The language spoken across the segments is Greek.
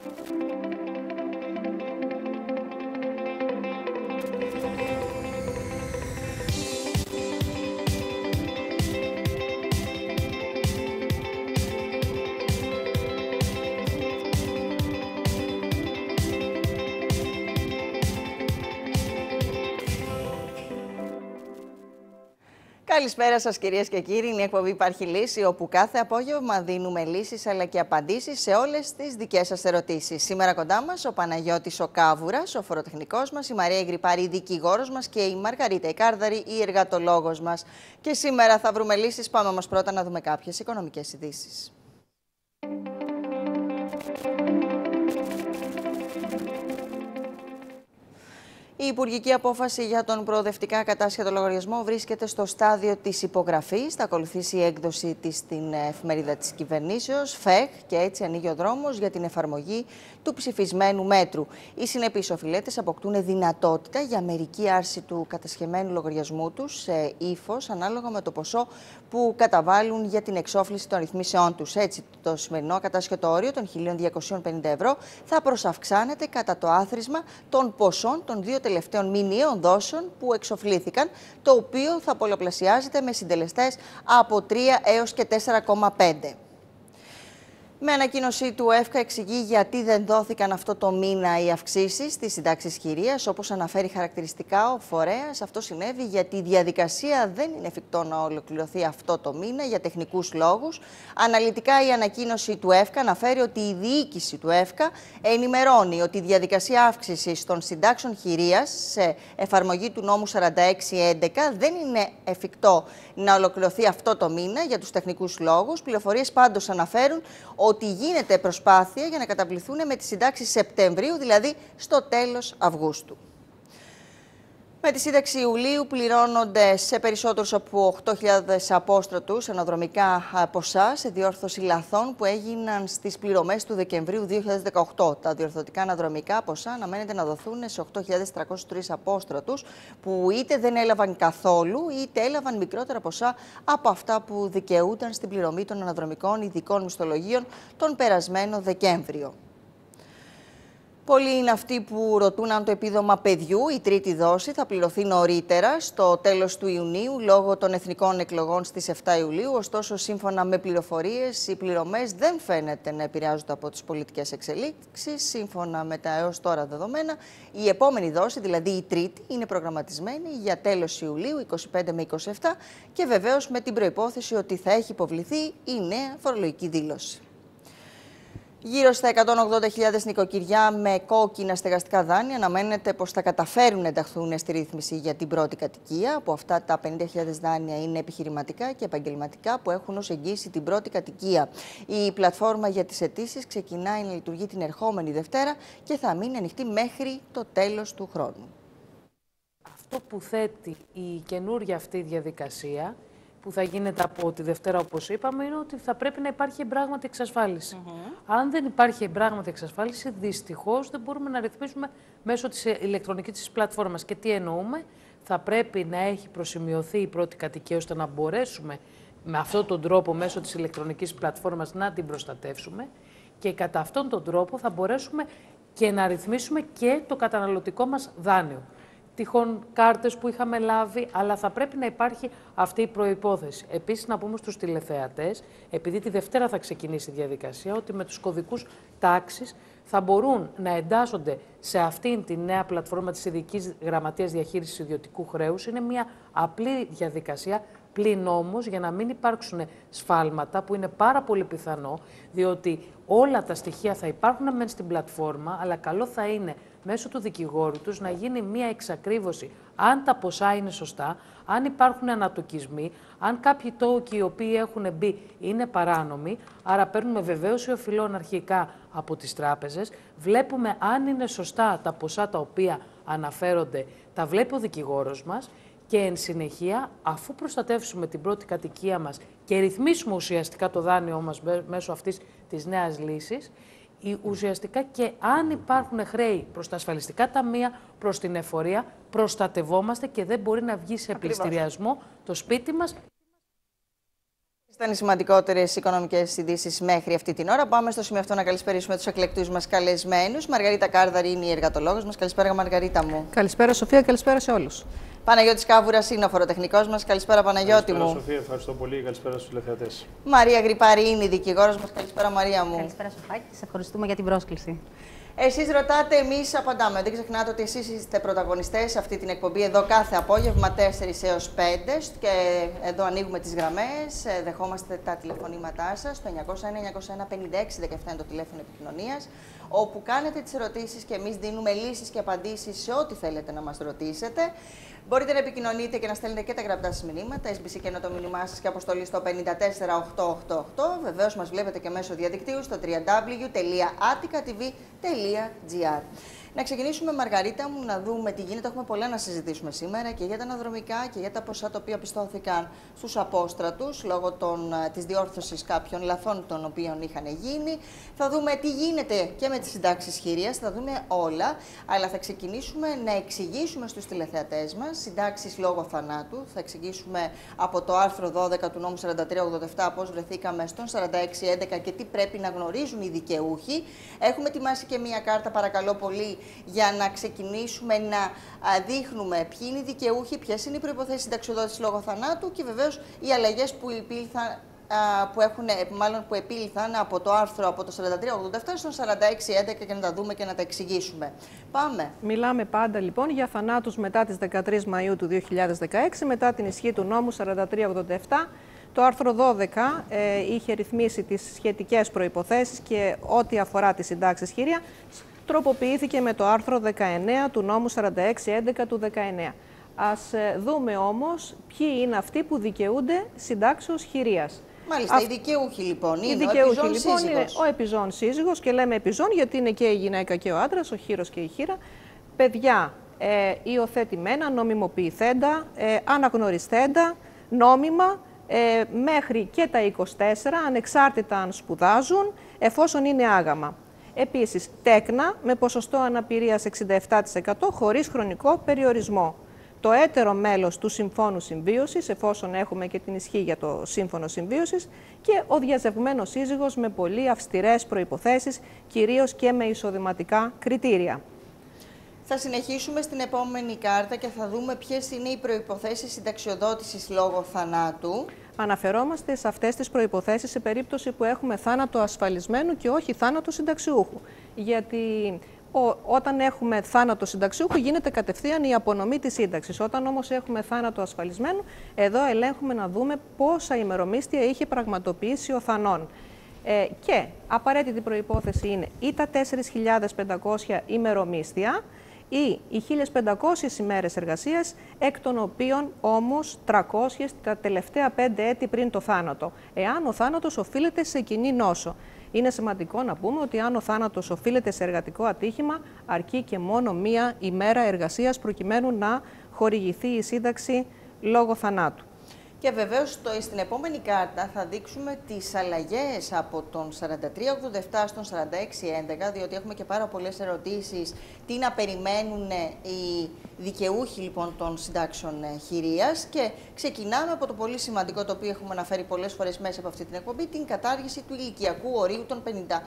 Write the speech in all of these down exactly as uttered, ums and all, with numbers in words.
Καλησπέρα σας κυρίες και κύριοι, είναι η εκπομπή Υπάρχει Λύση, όπου κάθε απόγευμα δίνουμε λύσεις αλλά και απαντήσεις σε όλες τις δικές σας ερωτήσεις. Σήμερα κοντά μας ο Παναγιώτης ο Κάβουρας, ο φοροτεχνικός μας, η Μαρία Ιγρυπάρη, η δικηγόρος μας και η Μαργαρίτα η Κάρδαρη, η εργατολόγος μας. Και σήμερα θα βρούμε λύσεις, πάμε όμως πρώτα να δούμε κάποιες οικονομικές ειδήσεις. Η υπουργική απόφαση για τον προοδευτικά κατάσχετο λογαριασμό βρίσκεται στο στάδιο της υπογραφής. Θα ακολουθήσει η έκδοση της στην εφημερίδα της κυβερνήσεως, ΦΕΧ, και έτσι ανοίγει ο δρόμος για την εφαρμογή του ψηφισμένου μέτρου. Οι συνεπείς οφειλέτες αποκτούν δυνατότητα για μερική άρση του κατασχεμένου λογαριασμού τους σε ύφος ανάλογα με το ποσό που καταβάλουν για την εξόφληση των ρυθμίσεών τους. Έτσι, το σημερινό κατάσχετο όριο των χίλια διακόσια πενήντα ευρώ θα προσαυξάνεται κατά το άθροισμα των ποσών των δύο τελευταίων μηνιαίων δόσεων που εξοφλήθηκαν, το οποίο θα πολλαπλασιάζεται με συντελεστές από τρία έως και τέσσερα κόμμα πέντε. Με ανακοίνωσή του, ο ΕΦΚΑ εξηγεί γιατί δεν δόθηκαν αυτό το μήνα οι αυξήσεις στις συντάξεις χειρίας. Όπως αναφέρει χαρακτηριστικά ο φορέας, αυτό συνέβη γιατί η διαδικασία δεν είναι εφικτό να ολοκληρωθεί αυτό το μήνα για τεχνικούς λόγους. Αναλυτικά, η ανακοίνωση του ΕΦΚΑ αναφέρει ότι η διοίκηση του ΕΦΚΑ ενημερώνει ότι η διαδικασία αύξησης των συντάξεων χειρίας σε εφαρμογή του νόμου σαράντα έξι έντεκα δεν είναι εφικτό να ολοκληρωθεί αυτό το μήνα για τους τεχνικούς λόγους. Πληροφορίες πάντως αναφέρουν ότι γίνεται προσπάθεια για να καταβληθούν με τις συντάξεις Σεπτεμβρίου, δηλαδή στο τέλος Αυγούστου. Με τη σύνταξη Ιουλίου πληρώνονται σε περισσότερους από οκτώ χιλιάδες απόστρατους αναδρομικά ποσά σε διόρθωση λαθών που έγιναν στις πληρωμές του Δεκεμβρίου δύο χιλιάδες δεκαοκτώ. Τα διορθωτικά αναδρομικά ποσά αναμένεται να δοθούν σε οκτώ χιλιάδες τριακόσιους τρεις απόστρατους που είτε δεν έλαβαν καθόλου είτε έλαβαν μικρότερα ποσά από αυτά που δικαιούταν στην πληρωμή των αναδρομικών ειδικών μισθολογίων τον περασμένο Δεκέμβριο. Πολλοί είναι αυτοί που ρωτούν αν το επίδομα παιδιού, η τρίτη δόση, θα πληρωθεί νωρίτερα, στο τέλος του Ιουνίου, λόγω των εθνικών εκλογών στις επτά Ιουλίου. Ωστόσο, σύμφωνα με πληροφορίες, οι πληρωμές δεν φαίνεται να επηρεάζονται από τις πολιτικές εξελίξεις. Σύμφωνα με τα έως τώρα δεδομένα, η επόμενη δόση, δηλαδή η τρίτη, είναι προγραμματισμένη για τέλος Ιουλίου, είκοσι πέντε με είκοσι επτά, και βεβαίως με την προϋπόθεση ότι θα έχει υποβληθεί η νέα φορολογική δήλωση. Γύρω στα εκατόν ογδόντα χιλιάδες νοικοκυριά με κόκκινα στεγαστικά δάνεια αναμένεται πως θα καταφέρουν να ενταχθούν στη ρύθμιση για την πρώτη κατοικία. Από αυτά, τα πενήντα χιλιάδες δάνεια είναι επιχειρηματικά και επαγγελματικά που έχουν ως εγγύηση την πρώτη κατοικία. Η πλατφόρμα για τις αιτήσεις ξεκινάει να λειτουργεί την ερχόμενη Δευτέρα και θα μείνει ανοιχτή μέχρι το τέλος του χρόνου. Αυτό που θέτει η καινούργια αυτή διαδικασία, που θα γίνεται από τη Δευτέρα, όπως είπαμε, είναι ότι θα πρέπει να υπάρχει πράγματι εξασφάλιση. Mm-hmm. Αν δεν υπάρχει πράγματι εξασφάλιση, δυστυχώς δεν μπορούμε να ρυθμίσουμε μέσω της ηλεκτρονικής της πλατφόρμας. Και τι εννοούμε? Θα πρέπει να έχει προσημειωθεί η πρώτη κατοικία, ώστε να μπορέσουμε με αυτόν τον τρόπο, μέσω της ηλεκτρονικής πλατφόρμας, να την προστατεύσουμε, και κατά αυτόν τον τρόπο θα μπορέσουμε και να ρυθμίσουμε και το καταναλωτικό μας δάνειο. Τυχόν κάρτες που είχαμε λάβει, αλλά θα πρέπει να υπάρχει αυτή η προϋπόθεση. Επίσης, να πούμε στους τηλεθεατές, επειδή τη Δευτέρα θα ξεκινήσει η διαδικασία, ότι με τους κωδικούς τάξης θα μπορούν να εντάσσονται σε αυτήν τη νέα πλατφόρμα της Ειδικής Γραμματείας Διαχείρισης Ιδιωτικού Χρέους. Είναι μια απλή διαδικασία, πλην όμως για να μην υπάρξουν σφάλματα, που είναι πάρα πολύ πιθανό, διότι όλα τα στοιχεία θα υπάρχουν μεν στην πλατφόρμα, αλλά καλό θα είναι μέσω του δικηγόρου τους να γίνει μία εξακρίβωση αν τα ποσά είναι σωστά, αν υπάρχουν ανατοκισμοί, αν κάποιοι τόκοι οι οποίοι έχουν μπει είναι παράνομοι. Άρα παίρνουμε βεβαίωση οφειλών αρχικά από τις τράπεζες, βλέπουμε αν είναι σωστά τα ποσά τα οποία αναφέρονται, τα βλέπει ο δικηγόρος μας, και εν συνεχεία, αφού προστατεύσουμε την πρώτη κατοικία μας και ρυθμίσουμε ουσιαστικά το δάνειό μας μέσω αυτής της νέας λύσης, ουσιαστικά και αν υπάρχουν χρέη προς τα ασφαλιστικά ταμεία, προς την εφορία, προστατευόμαστε και δεν μπορεί να βγει σε πληστηριασμό το σπίτι μας. Ήταν οι σημαντικότερες οικονομικές ειδήσεις μέχρι αυτή την ώρα. Πάμε στο σημείο αυτό να καλησπερίσουμε τους εκλεκτούς μας καλεσμένους. Μαργαρίτα Κάρδαρη είναι η εργατολόγος μας. Καλησπέρα, Μαργαρίτα μου. Καλησπέρα, Σοφία, καλησπέρα σε όλους. Παναγιώτης Κάβουρας είναι ο φοροτεχνικός μας. Καλησπέρα, Παναγιώτη καλησπέρα, μου. Σοφία, ευχαριστώ πολύ. Καλησπέρα στους τηλεθεατές. Μαρία Γρυπάρη είναι η δικηγόρος μας. Καλησπέρα, Μαρία μου. Καλησπέρα, Σοφάκη. Σας ευχαριστούμε για την πρόσκληση. Εσείς ρωτάτε, εμείς απαντάμε. Δεν ξεχνάτε ότι εσείς είστε πρωταγωνιστές σε αυτή την εκπομπή εδώ κάθε απόγευμα τέσσερις έως πέντε και εδώ ανοίγουμε τις γραμμές, δεχόμαστε τα τηλεφωνήματά σας. Το εννιακόσια ένα εννιακόσια ένα πενήντα έξι δεκαεπτά είναι το τηλέφωνο επικοινωνίας, όπου κάνετε τις ερωτήσεις και εμείς δίνουμε λύσεις και απαντήσεις σε ό,τι θέλετε να μας ρωτήσετε. Μπορείτε να επικοινωνείτε και να στέλνετε και τα γραπτά σας μηνύματα, ες μπι σι και να το μήνυμά σας και αποστολή στο πέντε τέσσερα οκτώ οκτώ οκτώ. Βεβαίως μας βλέπετε και μέσω διαδικτύου στο double-u double-u double-u τελεία attica t v τελεία g r. Να ξεκινήσουμε, Μαργαρίτα μου, να δούμε τι γίνεται. Έχουμε πολλά να συζητήσουμε σήμερα και για τα αναδρομικά και για τα ποσά τα οποία πιστώθηκαν στους απόστρατους λόγω των, της διόρθωσης κάποιων λαθών των οποίων είχαν γίνει. Θα δούμε τι γίνεται και με τις συντάξεις χειρίας, θα δούμε όλα, αλλά θα ξεκινήσουμε να εξηγήσουμε στους τηλεθεατές μας συντάξεις λόγω θανάτου. Θα εξηγήσουμε από το άρθρο δώδεκα του νόμου σαράντα τρία ογδόντα επτά πώς βρεθήκαμε στον σαράντα έξι έντεκα και τι πρέπει να γνωρίζουν οι δικαιούχοι. Έχουμε ετοιμάσει και μία κάρτα, παρακαλώ πολύ, για να ξεκινήσουμε να δείχνουμε ποιοι είναι οι δικαιούχοι, ποιες είναι οι προϋποθέσεις συνταξιοδότησης λόγω θανάτου και βεβαίως οι αλλαγές που, υπήλθαν, που, έχουν, μάλλον που επήλθαν από το άρθρο από το σαράντα τρία ογδόντα επτά στον σαράντα έξι έντεκα και να τα δούμε και να τα εξηγήσουμε. Πάμε. Μιλάμε πάντα λοιπόν για θανάτους μετά τις δεκατρείς Μαΐου του δύο χιλιάδες δεκαέξι, μετά την ισχύ του νόμου σαράντα τρία ογδόντα επτά. Το άρθρο δώδεκα ε, είχε ρυθμίσει τις σχετικές προϋποθέσεις και ό,τι αφορά τη συντάξεις χειρία τροποποιήθηκε με το άρθρο δεκαεννέα του νόμου σαράντα έξι έντεκα του δεκαεννέα. Ας ε, δούμε όμως ποιοι είναι αυτοί που δικαιούνται συντάξεως χειρίας. Μάλιστα, Α... οι δικαιούχοι λοιπόν είναι οι ο επιζών λοιπόν σύζυγος. Είναι ο επιζών σύζυγος και λέμε επιζών γιατί είναι και η γυναίκα και ο άντρας, ο χείρος και η χείρα. Παιδιά ε, υιοθετημένα, νομιμοποιηθέντα, ε, αναγνωριστέντα, νόμιμα, ε, μέχρι και τα είκοσι τέσσερα, ανεξάρτητα αν σπουδάζουν, εφόσον είναι άγαμα. Επίσης, τέκνα με ποσοστό αναπηρίας εξήντα επτά τοις εκατό χωρίς χρονικό περιορισμό. Το έτερο μέλος του Συμφώνου Συμβίωσης, εφόσον έχουμε και την ισχύ για το Σύμφωνο Συμβίωσης, και ο διαζευγμένος σύζυγος με πολύ αυστηρές προϋποθέσεις, κυρίως και με εισοδηματικά κριτήρια. Θα συνεχίσουμε στην επόμενη κάρτα και θα δούμε ποιες είναι οι προϋποθέσεις συνταξιοδότησης λόγω θανάτου. Αναφερόμαστε σε αυτές τις προϋποθέσεις σε περίπτωση που έχουμε θάνατο ασφαλισμένου και όχι θάνατο συνταξιούχου. Γιατί ο, όταν έχουμε θάνατο συνταξιούχου γίνεται κατευθείαν η απονομή της σύνταξης. Όταν όμως έχουμε θάνατο ασφαλισμένου, εδώ ελέγχουμε να δούμε πόσα ημερομίσθια είχε πραγματοποιήσει ο θανών. Ε, και απαραίτητη προϋπόθεση είναι ή τα τέσσερις χιλιάδες πεντακόσια ημερομίσθια ή οι χίλιες πεντακόσιες ημέρες εργασίας, εκ των οποίων όμως τριακόσιες τα τελευταία πέντε έτη πριν το θάνατο, εάν ο θάνατος οφείλεται σε κοινή νόσο. Είναι σημαντικό να πούμε ότι αν ο θάνατος οφείλεται σε εργατικό ατύχημα, αρκεί και μόνο μία ημέρα εργασίας προκειμένου να χορηγηθεί η σύνταξη λόγω θανάτου. Και βεβαίως στην επόμενη κάρτα θα δείξουμε τις αλλαγές από τον σαράντα τρία ογδόντα επτά στον σαράντα έξι έντεκα, διότι έχουμε και πάρα πολλές ερωτήσεις τι να περιμένουν οι δικαιούχοι λοιπόν των συντάξεων χειρίας και ξεκινάμε από το πολύ σημαντικό, το οποίο έχουμε αναφέρει πολλές φορές μέσα από αυτή την εκπομπή, την κατάργηση του ηλικιακού ορίου των πενήντα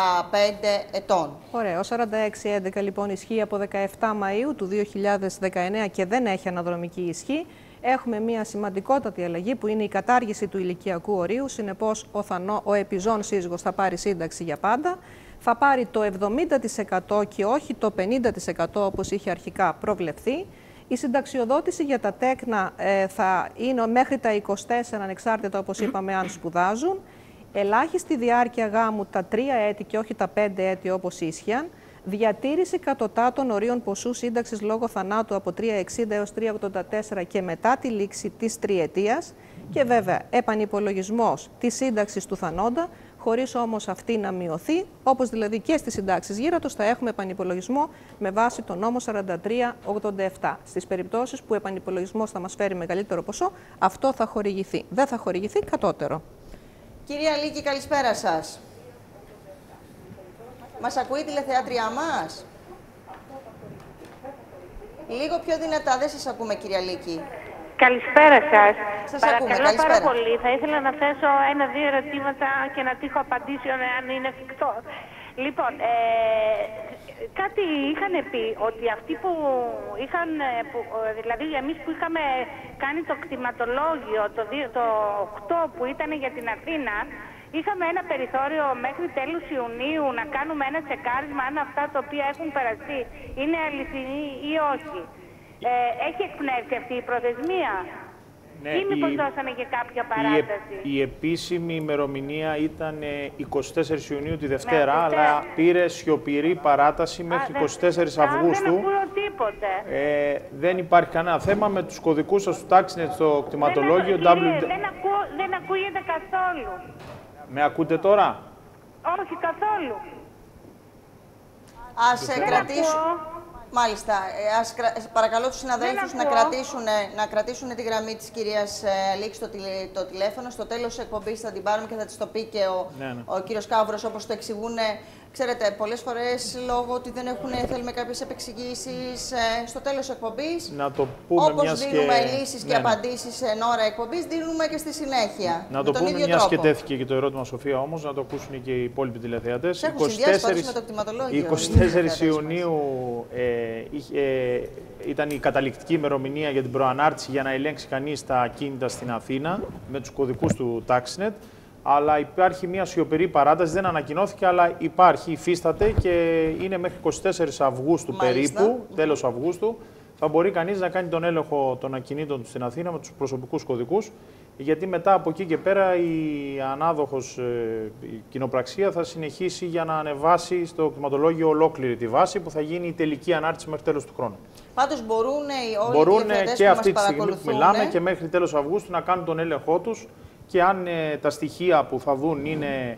πέντε ετών. Ωραία. Ο σαράντα έξι έντεκα λοιπόν ισχύει από δεκαεπτά Μαΐου του δύο χιλιάδες δεκαεννέα και δεν έχει αναδρομική ισχύ. Έχουμε μια σημαντικότατη αλλαγή που είναι η κατάργηση του ηλικιακού ορίου. Συνεπώς, ο, θανό, ο επιζών σύζυγος θα πάρει σύνταξη για πάντα. Θα πάρει το εβδομήντα τοις εκατό και όχι το πενήντα τοις εκατό όπως είχε αρχικά προβλεφθεί. Η συνταξιοδότηση για τα τέκνα ε, θα είναι μέχρι τα είκοσι τέσσερα, ανεξάρτητα όπως είπαμε, αν σπουδάζουν. Ελάχιστη διάρκεια γάμου τα τρία έτη και όχι τα πέντε έτη όπως ίσχυαν. Διατήρηση κατωτάτων ορίων ποσού σύνταξης λόγω θανάτου από τρία εξήντα έως τρία ογδόντα τέσσερα και μετά τη λήξη της τριετίας και βέβαια επανυπολογισμός της σύνταξης του θανόντα, χωρίς όμως αυτή να μειωθεί, όπως δηλαδή και στις συντάξεις γύρατος θα έχουμε επανυπολογισμό με βάση τον νόμο σαράντα τρία ογδόντα επτά. Στις περιπτώσεις που ο επανυπολογισμός θα μας φέρει μεγαλύτερο ποσό, αυτό θα χορηγηθεί. Δεν θα χορηγηθεί κατώτερο. Κυρία Λίκη, καλησπέρα σας. Μας ακούει η τηλεθεάτριά μας? Λίγο πιο δυνατά, δεν σας ακούμε, κυρία Λίκη. Καλησπέρα σας. Σας Παρακαλώ ακούμε. πάρα Καλησπέρα. πολύ. Θα ήθελα να θέσω ένα-δύο ερωτήματα και να τύχω απαντήσεων, αν είναι εφικτό. Λοιπόν, ε, κάτι είχαν πει ότι αυτοί που είχαν, που, δηλαδή εμείς που είχαμε κάνει το κτηματολόγιο το, το οκτώ που ήταν για την Αθήνα, είχαμε ένα περιθώριο μέχρι τέλους Ιουνίου να κάνουμε ένα τσεκάρισμα αν αυτά τα οποία έχουν περαστεί είναι αληθινή ή όχι. Ε, έχει εκπνεύσει αυτή η προθεσμία Ναι, ή μήπως η, δώσανε και κάποια η, παράταση. η επίσημη ημερομηνία ήταν είκοσι τέσσερις Ιουνίου τη Δευτέρα, Ναι, αλλά πήρε σιωπηρή παράταση μέχρι είκοσι τέσσερις Αυγούστου. Α, δεν ακούω τίποτε. Ε, δεν υπάρχει κανένα θέμα με τους κωδικούς σας του Taxinet στο κτηματολόγιο. Δεν, ακού, W... κύριε, δεν, ακούω, δεν ακούγεται καθόλου. Με ακούτε τώρα? Όχι καθόλου. Ας ε, κρατήσουμε. Μάλιστα. Ε, ας, παρακαλώ τους συναδέλφους να κρατήσουν, να κρατήσουν τη γραμμή της κυρίας Αλήξη στο τηλε, το τηλέφωνο. Στο τέλος της εκπομπής θα την πάρουμε και θα της το πει και ο, ναι, ναι. ο κύριος Καύρος, όπως το εξηγούν. Ξέρετε, πολλές φορές λόγω ότι δεν έχουν, θέλουμε κάποιες επεξηγήσεις ε, στο τέλος της εκπομπής. Να το πούμε όπως μιας δίνουμε και... λύσεις ναι, και ναι. απαντήσεις εν ώρα εκπομπής, δίνουμε και στη συνέχεια. Να με το τον πούμε ίδιο μιας τρόπο. και τέθηκε και το ερώτημα, Σοφία, όμως, να το ακούσουν και οι υπόλοιποι τηλεθεατές. Έχουν συνδυάσει πάντως με το κτηματολόγιο. είκοσι τέσσερις Ιουνίου ε, είχε, ε, ήταν η καταληκτική ημερομηνία για την προανάρτηση για να ελέγξει κανείς τα ακίνητα στην Αθήνα με τους κωδικούς του Taxinet. Αλλά υπάρχει μια σιωπηρή παράταση, δεν ανακοινώθηκε, αλλά υπάρχει, υφίσταται και είναι μέχρι είκοσι τέσσερις Αυγούστου. Μάλιστα. Περίπου, τέλος Αυγούστου, θα μπορεί κανείς να κάνει τον έλεγχο των ακινήτων του στην Αθήνα με τους προσωπικούς κωδικούς, γιατί μετά από εκεί και πέρα η ανάδοχος ε, η κοινοπραξία θα συνεχίσει για να ανεβάσει στο κτηματολόγιο ολόκληρη τη βάση που θα γίνει η τελική ανάρτηση μέχρι τέλος του χρόνου. Πάντως μπορούν όλοι μπορούν οι τηλεθεατές και που αυτή μας τη στιγμή που μιλάμε και μέχρι τέλος Αυγούστου να κάνουν τον έλεγχό τους και αν ε, τα στοιχεία που θα δουν είναι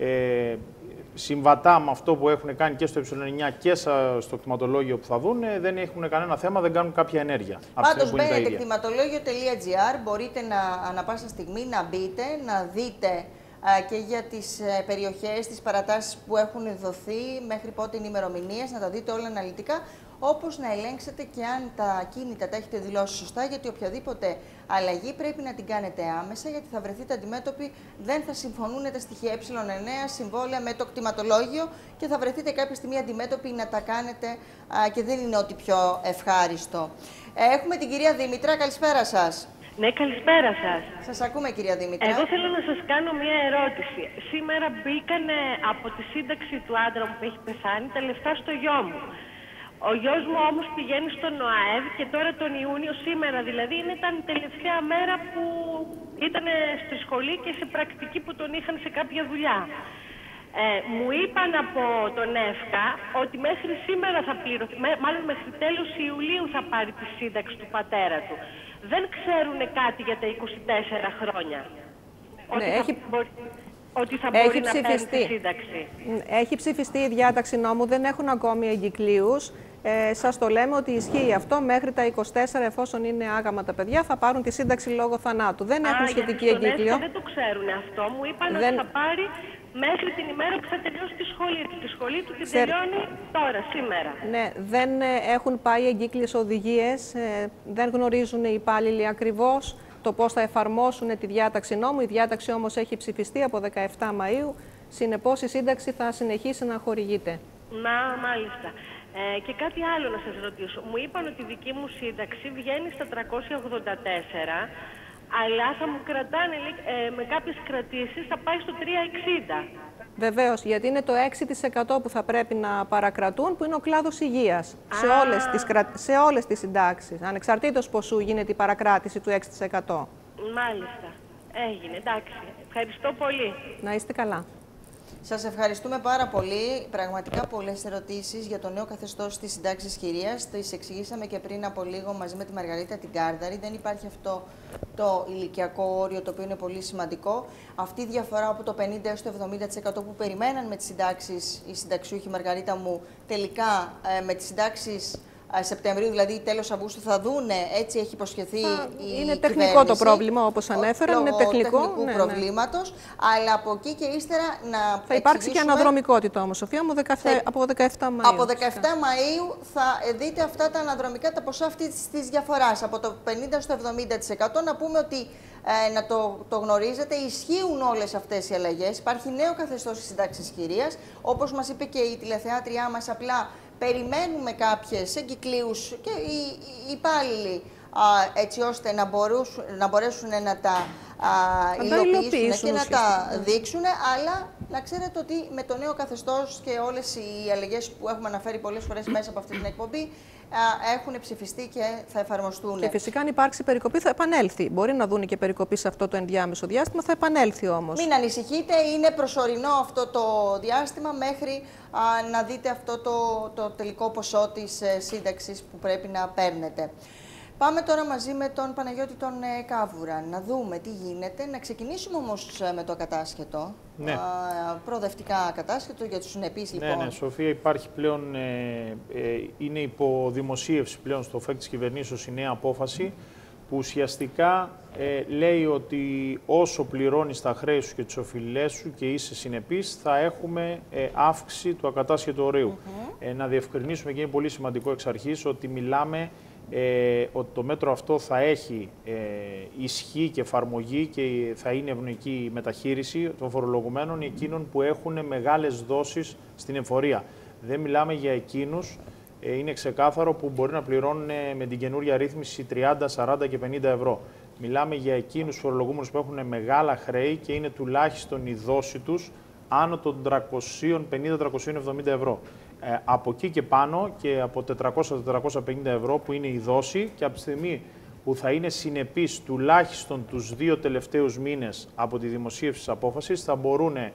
ε, συμβατά με αυτό που έχουν κάνει και στο ε εννιά και στο κτηματολόγιο που θα δουν, ε, δεν έχουν κανένα θέμα, δεν κάνουν κάποια ενέργεια. Πάντως μπαίνετε κτηματολόγιο τελεία τζι άρ, μπορείτε να, ανά πάσα στιγμή να μπείτε, να δείτε α, και για τις ε, περιοχές, τις παρατάσεις που έχουν δοθεί, μέχρι πότε είναι ημερομηνίες, να τα δείτε όλα αναλυτικά, όπως να ελέγξετε και αν τα ακίνητα τα έχετε δηλώσει σωστά, γιατί οποιαδήποτε αλλαγή πρέπει να την κάνετε άμεσα, γιατί θα βρεθείτε αντιμέτωποι, δεν θα συμφωνούν τα στοιχεία ε εννιά συμβόλαια με το κτηματολόγιο και θα βρεθείτε κάποια στιγμή αντιμέτωποι να τα κάνετε α, και δεν είναι ό,τι πιο ευχάριστο. Ε, έχουμε την κυρία Δήμητρα, καλησπέρα σας. Ναι, καλησπέρα σας. Σας ακούμε, κυρία Δήμητρα. Εγώ θέλω να σας κάνω μια ερώτηση. Σήμερα μπήκανε από τη σύνταξη του άντρα μου που έχει πεθάνει τα λεφτά στο γιο μου. Ο γιος μου όμως πηγαίνει στον ΟΑΕΒ και τώρα τον Ιούνιο, σήμερα δηλαδή, ήταν η τελευταία μέρα που ήταν στη σχολή και σε πρακτική που τον είχαν σε κάποια δουλειά. Ε, μου είπαν από τον ΕΦΚΑ ότι μέχρι σήμερα θα πληρωθεί, μάλλον μέχρι τέλος Ιουλίου θα πάρει τη σύνταξη του πατέρα του. Δεν ξέρουν κάτι για τα είκοσι τέσσερα χρόνια. Ναι, ότι, έχει... θα μπορεί, ότι θα μπορεί έχει να παίρνει τη σύνταξη. Έχει ψηφιστεί η διάταξη νόμου, δεν έχουν ακόμη εγκυκλίους. Ε, σας το λέμε ότι ισχύει αυτό μέχρι τα είκοσι τέσσερα, εφόσον είναι άγαμα τα παιδιά, θα πάρουν τη σύνταξη λόγω θανάτου. Δεν έχουν Α, σχετική γιατί εγκύκλιο. Δεν το ξέρουν αυτό. Μου είπαν δεν... ότι θα πάρει μέχρι την ημέρα που θα τελειώσει τη σχολή του. Τη σχολή του την Ξέρ... τελειώνει τώρα, σήμερα. Ναι, δεν έχουν πάει εγκύκλιες οδηγίες, ε, δεν γνωρίζουν οι υπάλληλοι ακριβώς το πώς θα εφαρμόσουν τη διάταξη νόμου. Η διάταξη όμως έχει ψηφιστεί από δεκαεφτά Μαΐου, συνεπώς η σύνταξη θα συνεχίσει να χορηγείται. Να, μάλιστα. Ε, και κάτι άλλο να σας ρωτήσω. Μου είπαν ότι η δική μου σύνταξη βγαίνει στα τριακόσια ογδόντα τέσσερα, αλλά θα μου κρατάνε ε, με κάποιες κρατήσεις, θα πάει στο τριακόσια εξήντα. Βεβαίως, γιατί είναι το έξι τοις εκατό που θα πρέπει να παρακρατούν, που είναι ο κλάδος υγείας, σε όλες, τις, σε όλες τις συντάξεις. Ανεξαρτήτως ποσού γίνεται η παρακράτηση του έξι τοις εκατό. Μάλιστα. Έγινε, εντάξει. Ευχαριστώ πολύ. Να είστε καλά. Σας ευχαριστούμε πάρα πολύ. Πραγματικά πολλές ερωτήσεις για το νέο καθεστώς της συντάξης χειρίας. Τις εξηγήσαμε και πριν από λίγο μαζί με τη Μαργαρίτα την Κάρδαρη. Δεν υπάρχει αυτό το ηλικιακό όριο, το οποίο είναι πολύ σημαντικό. Αυτή η διαφορά από το πενήντα έως το εβδομήντα τοις εκατό που περιμέναν με τις συντάξεις οι συνταξιούχοι, Μαργαρίτα μου, τελικά ε, με τις συντάξεις Σεπτεμβρίου, δηλαδή τέλος Αυγούστου, θα δούνε, έτσι έχει υποσχεθεί θα, η είναι τεχνικό κυβέρνηση, το πρόβλημα, όπως ανέφερα, είναι τεχνικό. τεχνικού ναι, προβλήματος, ναι. Αλλά από εκεί και ύστερα να θα υπάρξει και αναδρομικότητα όμως, Σοφία μου, δεκαεφτά, θα, από δεκαεφτά Μαΐου. Από δεκαεφτά Μαΐου θα δείτε αυτά τα αναδρομικά, τα ποσά αυτής της διαφοράς, από το πενήντα στο εβδομήντα τοις εκατό. Να πούμε ότι, ε, να το, το γνωρίζετε, ισχύουν όλες αυτές οι αλλαγές. Υπάρχει νέο καθεστώς της σύνταξης χειρίας, όπως μας είπε και η τηλεθεάτριά μας, απλά περιμένουμε κάποιες εγκυκλίους και οι, οι υπάλληλοι α, έτσι ώστε να, μπορούσουν, να μπορέσουν να τα α, υλοποιήσουν και να τα δείξουν, αλλά να ξέρετε ότι με το νέο καθεστώς και όλες οι αλλαγές που έχουμε αναφέρει πολλές φορές μέσα από αυτή την εκπομπή έχουν ψηφιστεί και θα εφαρμοστούν. Και φυσικά αν υπάρξει περικοπή θα επανέλθει. Μπορεί να δουν και περικοπή σε αυτό το ενδιάμεσο διάστημα, θα επανέλθει όμως. Μην ανησυχείτε, είναι προσωρινό αυτό το διάστημα μέχρι α, να δείτε αυτό το, το τελικό ποσό της ε, σύνταξης που πρέπει να παίρνετε. Πάμε τώρα μαζί με τον Παναγιώτη τον ε, Κάβουρα, να δούμε τι γίνεται. Να ξεκινήσουμε όμως ε, με το ακατάσχετο, ναι. α, προοδευτικά ακατάσχετο για τους συνεπείς λοιπόν. Ναι, ναι, Σοφία, υπάρχει πλέον, ε, ε, είναι υπό δημοσίευση πλέον στο ΦΕΚ της κυβερνήσεως η νέα απόφαση που ουσιαστικά ε, λέει ότι όσο πληρώνεις τα χρέη σου και τις οφειλές σου και είσαι συνεπής, θα έχουμε ε, αύξηση του ακατάσχετου ορίου. Mm-hmm. ε, να διευκρινίσουμε, και είναι πολύ σημαντικό εξ αρχής, ότι μιλάμε Ε, ότι το μέτρο αυτό θα έχει ε, ισχύ και εφαρμογή και θα είναι ευνοϊκή μεταχείριση των φορολογουμένων εκείνων που έχουν μεγάλες δόσεις στην εφορία. Δεν μιλάμε για εκείνους, ε, είναι ξεκάθαρο, που μπορεί να πληρώνουν ε, με την καινούρια ρύθμιση τριάντα, σαράντα και πενήντα ευρώ. Μιλάμε για εκείνους φορολογούμενους που έχουν μεγάλα χρέη και είναι τουλάχιστον η δόση τους άνω των τριακόσια πενήντα με τριακόσια εβδομήντα ευρώ. Ε, από εκεί και πάνω και από τετρακόσια με τετρακόσια πενήντα ευρώ που είναι η δόση, και από τη στιγμή που θα είναι συνεπής τουλάχιστον τους δύο τελευταίους μήνες από τη δημοσίευση της απόφασης, θα μπορούν ε,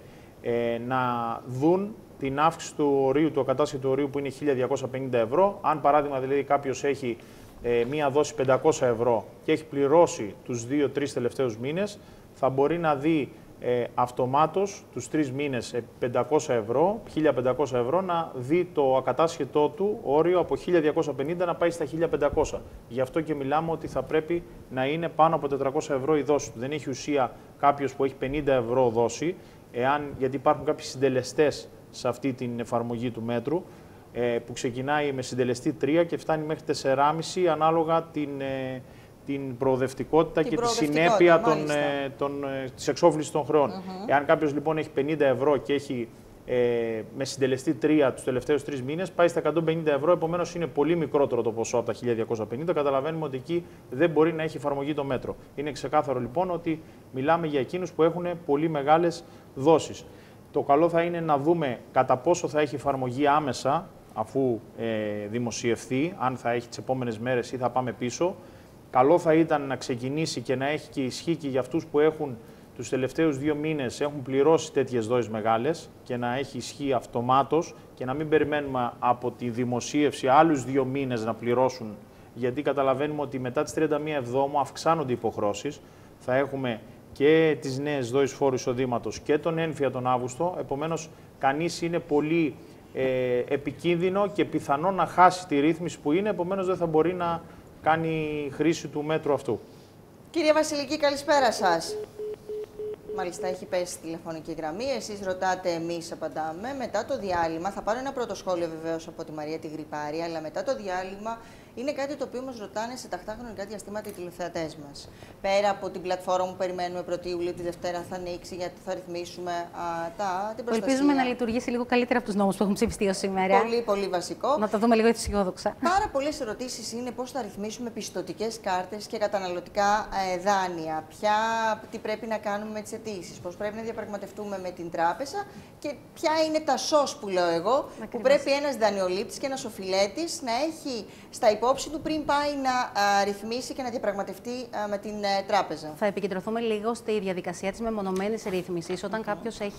να δουν την αύξηση του ορίου, του ακατάσχετου ορίου, που είναι χίλια διακόσια πενήντα ευρώ. Αν παράδειγμα δηλαδή κάποιος έχει ε, μία δόση πεντακόσια ευρώ και έχει πληρώσει τους δύο τρεις τελευταίους μήνες, θα μπορεί να δει Ε, αυτομάτως τους τρεις μήνες πεντακόσια ευρώ, χίλια πεντακόσια ευρώ, να δει το ακατάσχετό του όριο από χίλια διακόσια πενήντα να πάει στα χίλια πεντακόσια. Γι' αυτό και μιλάμε ότι θα πρέπει να είναι πάνω από τετρακόσια ευρώ η δόση του. Δεν έχει ουσία κάποιος που έχει πενήντα ευρώ δόση, εάν, γιατί υπάρχουν κάποιοι συντελεστές σε αυτή την εφαρμογή του μέτρου, ε, που ξεκινάει με συντελεστή τρία και φτάνει μέχρι τέσσερα κόμμα πέντε ανάλογα την, ε, την προοδευτικότητα την και τη προοδευτικότητα, συνέπεια των, ε, των, ε, της εξόφλησης των χρεών. Mm-hmm. Εάν κάποιος λοιπόν έχει πενήντα ευρώ και έχει ε, με συντελεστή τρία τους τελευταίους τρεις μήνες, πάει στα εκατόν πενήντα ευρώ, επομένως είναι πολύ μικρότερο το ποσό από τα χίλια διακόσια πενήντα. Καταλαβαίνουμε ότι εκεί δεν μπορεί να έχει εφαρμογή το μέτρο. Είναι ξεκάθαρο λοιπόν ότι μιλάμε για εκείνους που έχουν πολύ μεγάλες δόσεις. Το καλό θα είναι να δούμε κατά πόσο θα έχει εφαρμογή άμεσα, αφού ε, δημοσιευθεί, αν θα έχει τις επόμενες μέρες ή θα πάμε πίσω. Καλό θα ήταν να ξεκινήσει και να έχει και ισχύ και για αυτούς που έχουν τους τελευταίους δύο μήνες έχουν πληρώσει τέτοιες δόσεις μεγάλες και να έχει ισχύ αυτομάτως και να μην περιμένουμε από τη δημοσίευση άλλους δύο μήνες να πληρώσουν, γιατί καταλαβαίνουμε ότι μετά τις τριάντα μία Εβδόμου αυξάνονται οι υποχρώσεις. Θα έχουμε και τις νέες δόσεις φόρου εισοδήματος και τον ένφια τον Αύγουστο, επομένως κανείς είναι πολύ ε, επικίνδυνο και πιθανό να χάσει τη ρύθμιση που είναι, επομένως δεν θα μπορεί να κάνει χρήση του μέτρου αυτού. Κύριε Βασιλική, καλησπέρα σας. Μάλιστα, έχει πέσει η τηλεφωνική γραμμή. Εσείς ρωτάτε, εμείς απαντάμε. Μετά το διάλειμμα, θα πάρω ένα πρώτο σχόλιο βεβαίως από τη Μαρία τη Γρυπάρη, αλλά μετά το διάλειμμα είναι κάτι το οποίο μας ρωτάνε σε τακτά χρονικά διαστήματα οι τηλεθεατές μας. Πέρα από την πλατφόρμα που περιμένουμε πρώτη Ιουλίου, τη Δευτέρα θα ανοίξει, γιατί θα ρυθμίσουμε α, τα, την προστασία. Ελπίζουμε να λειτουργήσει λίγο καλύτερα από τους νόμους που έχουν ψηφιστεί ως σήμερα. Πολύ, πολύ βασικό. Να το δούμε λίγο αισιόδοξα. Πάρα πολλές ερωτήσεις είναι πώς θα ρυθμίσουμε πιστωτικές κάρτες και καταναλωτικά ε, δάνεια. Ποια, τι πρέπει να κάνουμε με τις αιτήσεις, πώς πρέπει να διαπραγματευτούμε με την τράπεζα και ποια είναι τα σως που λέω εγώ, ακριβώς, που πρέπει ένας δανειολήπτης και ένας οφειλέτης να έχει στα υπόψη του πριν πάει να α, ρυθμίσει και να διαπραγματευτεί α, με την α, τράπεζα. Θα επικεντρωθούμε λίγο στη διαδικασία της μεμονωμένης ρύθμισης. Όταν mm-hmm. κάποιος έχει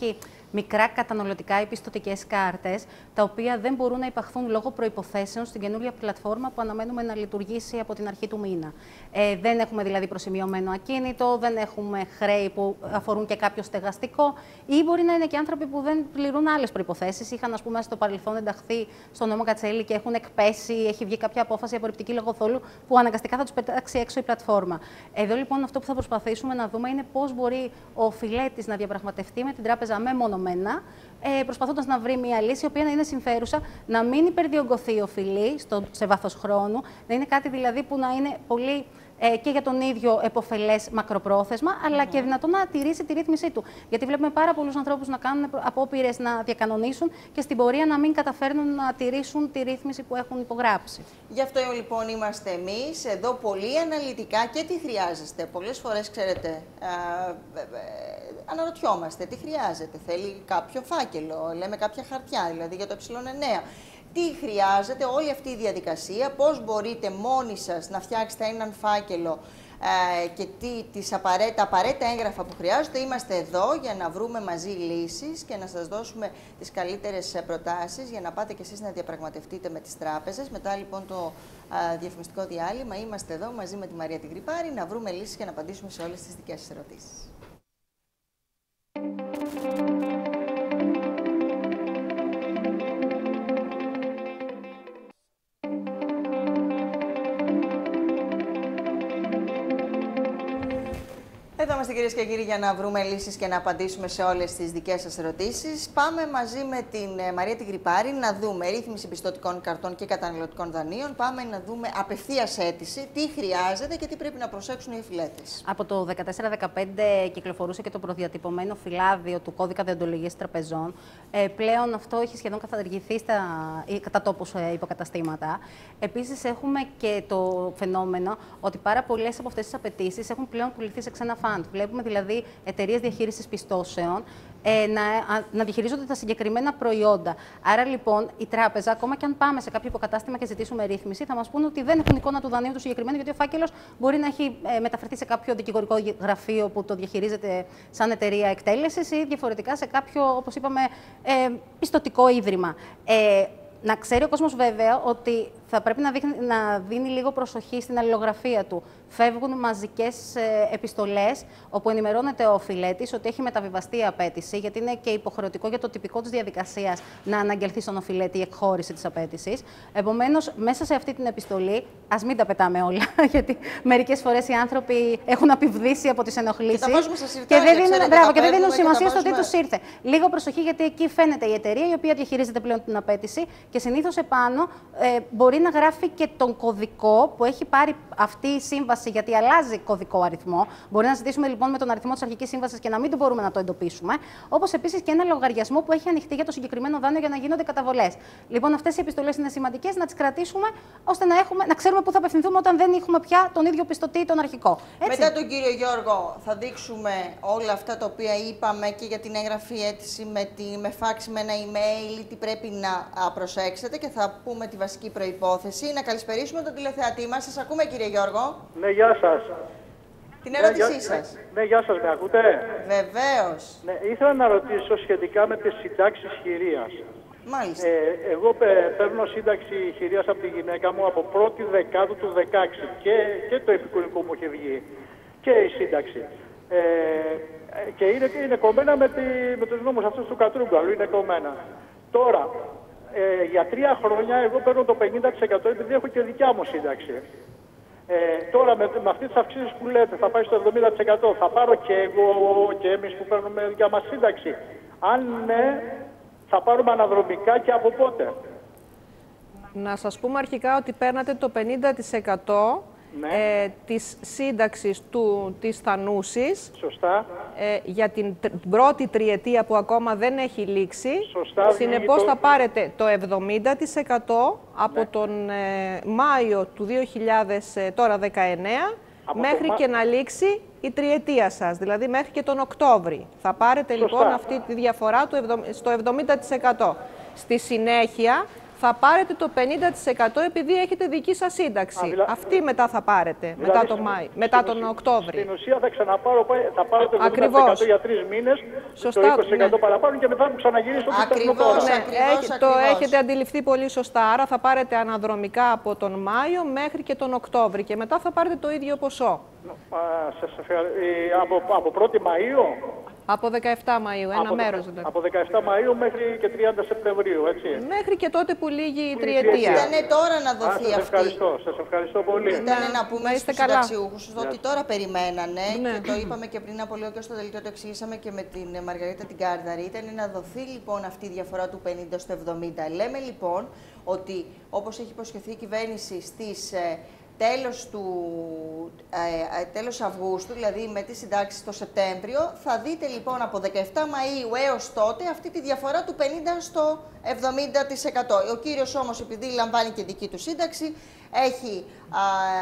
μικρά καταναλωτικά ή πιστωτικές κάρτες, τα οποία δεν μπορούν να υπαχθούν λόγω προϋποθέσεων στην καινούργια πλατφόρμα που αναμένουμε να λειτουργήσει από την αρχή του μήνα. Ε, δεν έχουμε δηλαδή προσημειωμένο ακίνητο, δεν έχουμε χρέη που αφορούν και κάποιο στεγαστικό, ή μπορεί να είναι και άνθρωποι που δεν πληρούν άλλες προϋποθέσεις. Είχαν, ας πούμε, στο παρελθόν ενταχθεί στο νόμο Κατσέλη και έχουν εκπέσει, έχει βγει κάποια απόφαση απορριπτική λογοθόλου που αναγκαστικά θα τους πετάξει έξω η πλατφόρμα. Εδώ λοιπόν αυτό που θα προσπαθήσουμε να δούμε είναι πώς μπορεί ο οφειλέτης να διαπραγματευτεί με την τράπεζα μεμονωμένα, ε, προσπαθώντας να βρει μια λύση η οποία να είναι συμφέρουσα, να μην υπερδιογκωθεί η οφειλή στο, σε βάθος χρόνου, να είναι κάτι δηλαδή που να είναι πολύ ε, και για τον ίδιο επωφελές μακροπρόθεσμα, αλλά mm-hmm. και δυνατόν να τηρήσει τη ρύθμισή του. Γιατί βλέπουμε πάρα πολλούς ανθρώπους να κάνουν απόπειρες να διακανονίσουν και στην πορεία να μην καταφέρνουν να τηρήσουν τη ρύθμιση που έχουν υπογράψει. Γι' αυτό λοιπόν είμαστε εμείς εδώ πολύ αναλυτικά και τι χρειάζεστε. Πολλές φορές, ξέρετε, α, ε, ε, αναρωτιόμαστε τι χρειάζεται. Θέλει κάποιο φάκελο, λέμε κάποια χαρτιά, δηλαδή για το ε εννέα. Τι χρειάζεται όλη αυτή η διαδικασία, πώς μπορείτε μόνοι σας να φτιάξετε έναν φάκελο ε, και τι, τις απαραίτητα, απαραίτητα έγγραφα που χρειάζονται. Είμαστε εδώ για να βρούμε μαζί λύσεις και να σας δώσουμε τις καλύτερες προτάσεις για να πάτε κι εσείς να διαπραγματευτείτε με τις τράπεζες. Μετά λοιπόν το α, διαφημιστικό διάλειμμα είμαστε εδώ μαζί με τη Μαρία την Γρυπάρη να βρούμε λύσεις και να απαντήσουμε σε όλες τις δικές σας ερωτήσεις. Εδώ είμαστε κυρίες και κύριοι για να βρούμε λύσεις και να απαντήσουμε σε όλες τις δικές σας ερωτήσεις. Πάμε μαζί με την Μαρία την Γρυπάρη να δούμε ρύθμιση πιστωτικών καρτών και καταναλωτικών δανείων. Πάμε να δούμε απευθείας αίτηση, τι χρειάζεται και τι πρέπει να προσέξουν οι οφειλέτες. Από το δεκατέσσερα δεκαπέντε κυκλοφορούσε και το προδιατυπωμένο φυλάδιο του κώδικα δεοντολογίας τραπεζών. Ε, πλέον αυτό έχει σχεδόν καταργηθεί στα κατά τόπους ε, υποκαταστήματα. Επίσης έχουμε και το φαινόμενο ότι πάρα πολλές από αυτές τις απαιτήσεις έχουν πλέον πουληθεί σε ξένα φαντ. Βλέπουμε δηλαδή εταιρείες διαχείρισης πιστώσεων ε, να, να διαχειρίζονται τα συγκεκριμένα προϊόντα. Άρα λοιπόν η τράπεζα, ακόμα και αν πάμε σε κάποιο υποκατάστημα και ζητήσουμε ρύθμιση, θα μας πούνε ότι δεν έχουν εικόνα του δανείου του συγκεκριμένου, γιατί ο φάκελος μπορεί να έχει ε, μεταφερθεί σε κάποιο δικηγορικό γραφείο που το διαχειρίζεται σαν εταιρεία εκτέλεσης ή διαφορετικά σε κάποιο, όπως είπαμε, ε, πιστωτικό ίδρυμα. Ε, Να ξέρει ο κόσμος βέβαια ότι θα πρέπει να, δείχνει, να δίνει λίγο προσοχή στην αλληλογραφία του. Φεύγουν μαζικές ε, επιστολές όπου ενημερώνεται ο οφειλέτης ότι έχει μεταβιβαστεί η απέτηση, γιατί είναι και υποχρεωτικό για το τυπικό της διαδικασίας να αναγγελθεί στον οφειλέτη η εκχώρηση της απέτησης. Επομένως, μέσα σε αυτή την επιστολή, ας μην τα πετάμε όλα, γιατί μερικές φορές οι άνθρωποι έχουν απειβδίσει από τις ενοχλήσεις και, και δεν δίνουν, μπράβο, και δεν δίνουν σημασία στο τι τους ήρθε. Λίγο προσοχή, γιατί εκεί φαίνεται η εταιρεία η οποία διαχειρίζεται πλέον την απέτηση και συνήθως επάνω ε, μπορεί να γράφει και τον κωδικό που έχει πάρει αυτή η σύμβαση, γιατί αλλάζει κωδικό αριθμό. Μπορεί να ζητήσουμε λοιπόν με τον αριθμό της αρχικής σύμβασης και να μην το μπορούμε να το εντοπίσουμε. Όπως επίσης και ένα λογαριασμό που έχει ανοιχτεί για το συγκεκριμένο δάνειο για να γίνονται καταβολές. Λοιπόν, αυτές οι επιστολές είναι σημαντικές να τις κρατήσουμε ώστε να, έχουμε, να ξέρουμε πού θα απευθυνθούμε όταν δεν έχουμε πια τον ίδιο πιστωτή, τον αρχικό. Έτσι. Μετά τον κύριο Γιώργο, θα δείξουμε όλα αυτά τα οποία είπαμε και για την έγγραφη αίτηση με, τη, με φάξη, με ένα email, τι πρέπει να προσέξετε και θα πούμε τη βασική προϋπόθεση. Να καλησπερίσουμε τον τηλεθεατή μας. Σας ακούμε, κύριε Γιώργο. Ναι, γεια σας. Την ερώτησή ναι, σας. Ναι, γεια σας, με ακούτε? Βεβαίως. Ναι, ήθελα να ρωτήσω σχετικά με τις συντάξεις χειρίας. Μάλιστα. Ε, εγώ παίρνω σύνταξη χειρίας από τη γυναίκα μου από πρώτη Δεκάτου του δεκαέξι και, και το επικουρικό μου έχει βγει και η σύνταξη. Ε, και είναι, είναι κομμένα με, τη, με τους νόμους αυτούς του Κατρούγκαλου, είναι κομμένα. Τώρα, ε, για τρία χρόνια εγώ παίρνω το πενήντα τοις εκατό επειδή έχω και δικιά μου σύνταξη. Ε, τώρα με, με αυτές τις αυξήσεις που λέτε θα πάει στο εβδομήντα τοις εκατό, θα πάρω και εγώ και εμείς που παίρνουμε δικιά μας σύνταξη. Αν ναι, θα πάρουμε αναδρομικά και από πότε? Να σας πούμε αρχικά ότι παίρνατε το πενήντα τοις εκατό ναι. ε, της σύνταξης του, της θανούσης. Σωστά. Ε, για την, την πρώτη τριετία που ακόμα δεν έχει λήξει. Σωστά. Συνεπώς το... θα πάρετε το εβδομήντα τοις εκατό από ναι. τον ε, Μάιο του δύο χιλιάδες δεκαεννέα από μέχρι το... και να λήξει η τριετία σας, δηλαδή μέχρι και τον Οκτώβρη. Θα πάρετε Σωστά. λοιπόν αυτή τη διαφορά του στο εβδομήντα τοις εκατό. Στη συνέχεια θα πάρετε το πενήντα τοις εκατό επειδή έχετε δική σας σύνταξη. Α, δηλα... Αυτή μετά θα πάρετε, δηλαδή, μετά, το Μάη, μετά τον Οκτώβρη. Στην ουσία θα ξαναπάρω, θα πάρω το εβδομήντα τοις εκατό για τρεις μήνες, σωστά, το είκοσι τοις εκατό ναι. παραπάνω και μετά θα μου ξαναγυρίσω ό,τι στέλνω τώρα. Ναι, Ακριβώς, έχει, το ακριβώς. έχετε αντιληφθεί πολύ σωστά. Άρα θα πάρετε αναδρομικά από τον Μάιο μέχρι και τον Οκτώβρη και μετά θα πάρετε το ίδιο ποσό. Α, σας ευχαριστώ. Από, από πρώτη Μαΐου. Από δεκαεφτά Μαΐου, ένα από, μέρος δηλαδή. Από δεκαεφτά Μαΐου μέχρι και τριάντα Σεπτεμβρίου, έτσι. Μέχρι και τότε που λύγει η η τριετία. τριετία. Ήταν τώρα να δοθεί Α, σας αυτή. ευχαριστώ, σας ευχαριστώ πολύ. Ήταν Ναι, να να πούμε είστε στους καλά. συνταξιούχους ότι τώρα περιμένανε Ναι. και το είπαμε και πριν από λίγο και στο δελτίο το εξήγησαμε και με την Μαργαρίτα την Κάρδαρη. Ήταν να δοθεί λοιπόν αυτή η διαφορά του πενήντα στο εβδομήντα. Λέμε λοιπόν ότι όπως έχει υποσχεθεί η κυβέρνηση στις ε, τέλος, του, ε, ε, τέλος Αυγούστου, δηλαδή με τις συντάξεις το Σεπτέμβριο, θα δείτε λοιπόν από δεκαεφτά Μαΐου έως τότε αυτή τη διαφορά του πενήντα στο εβδομήντα τοις εκατό. Ο κύριος όμως, επειδή λαμβάνει και δική του σύνταξη, έχει α,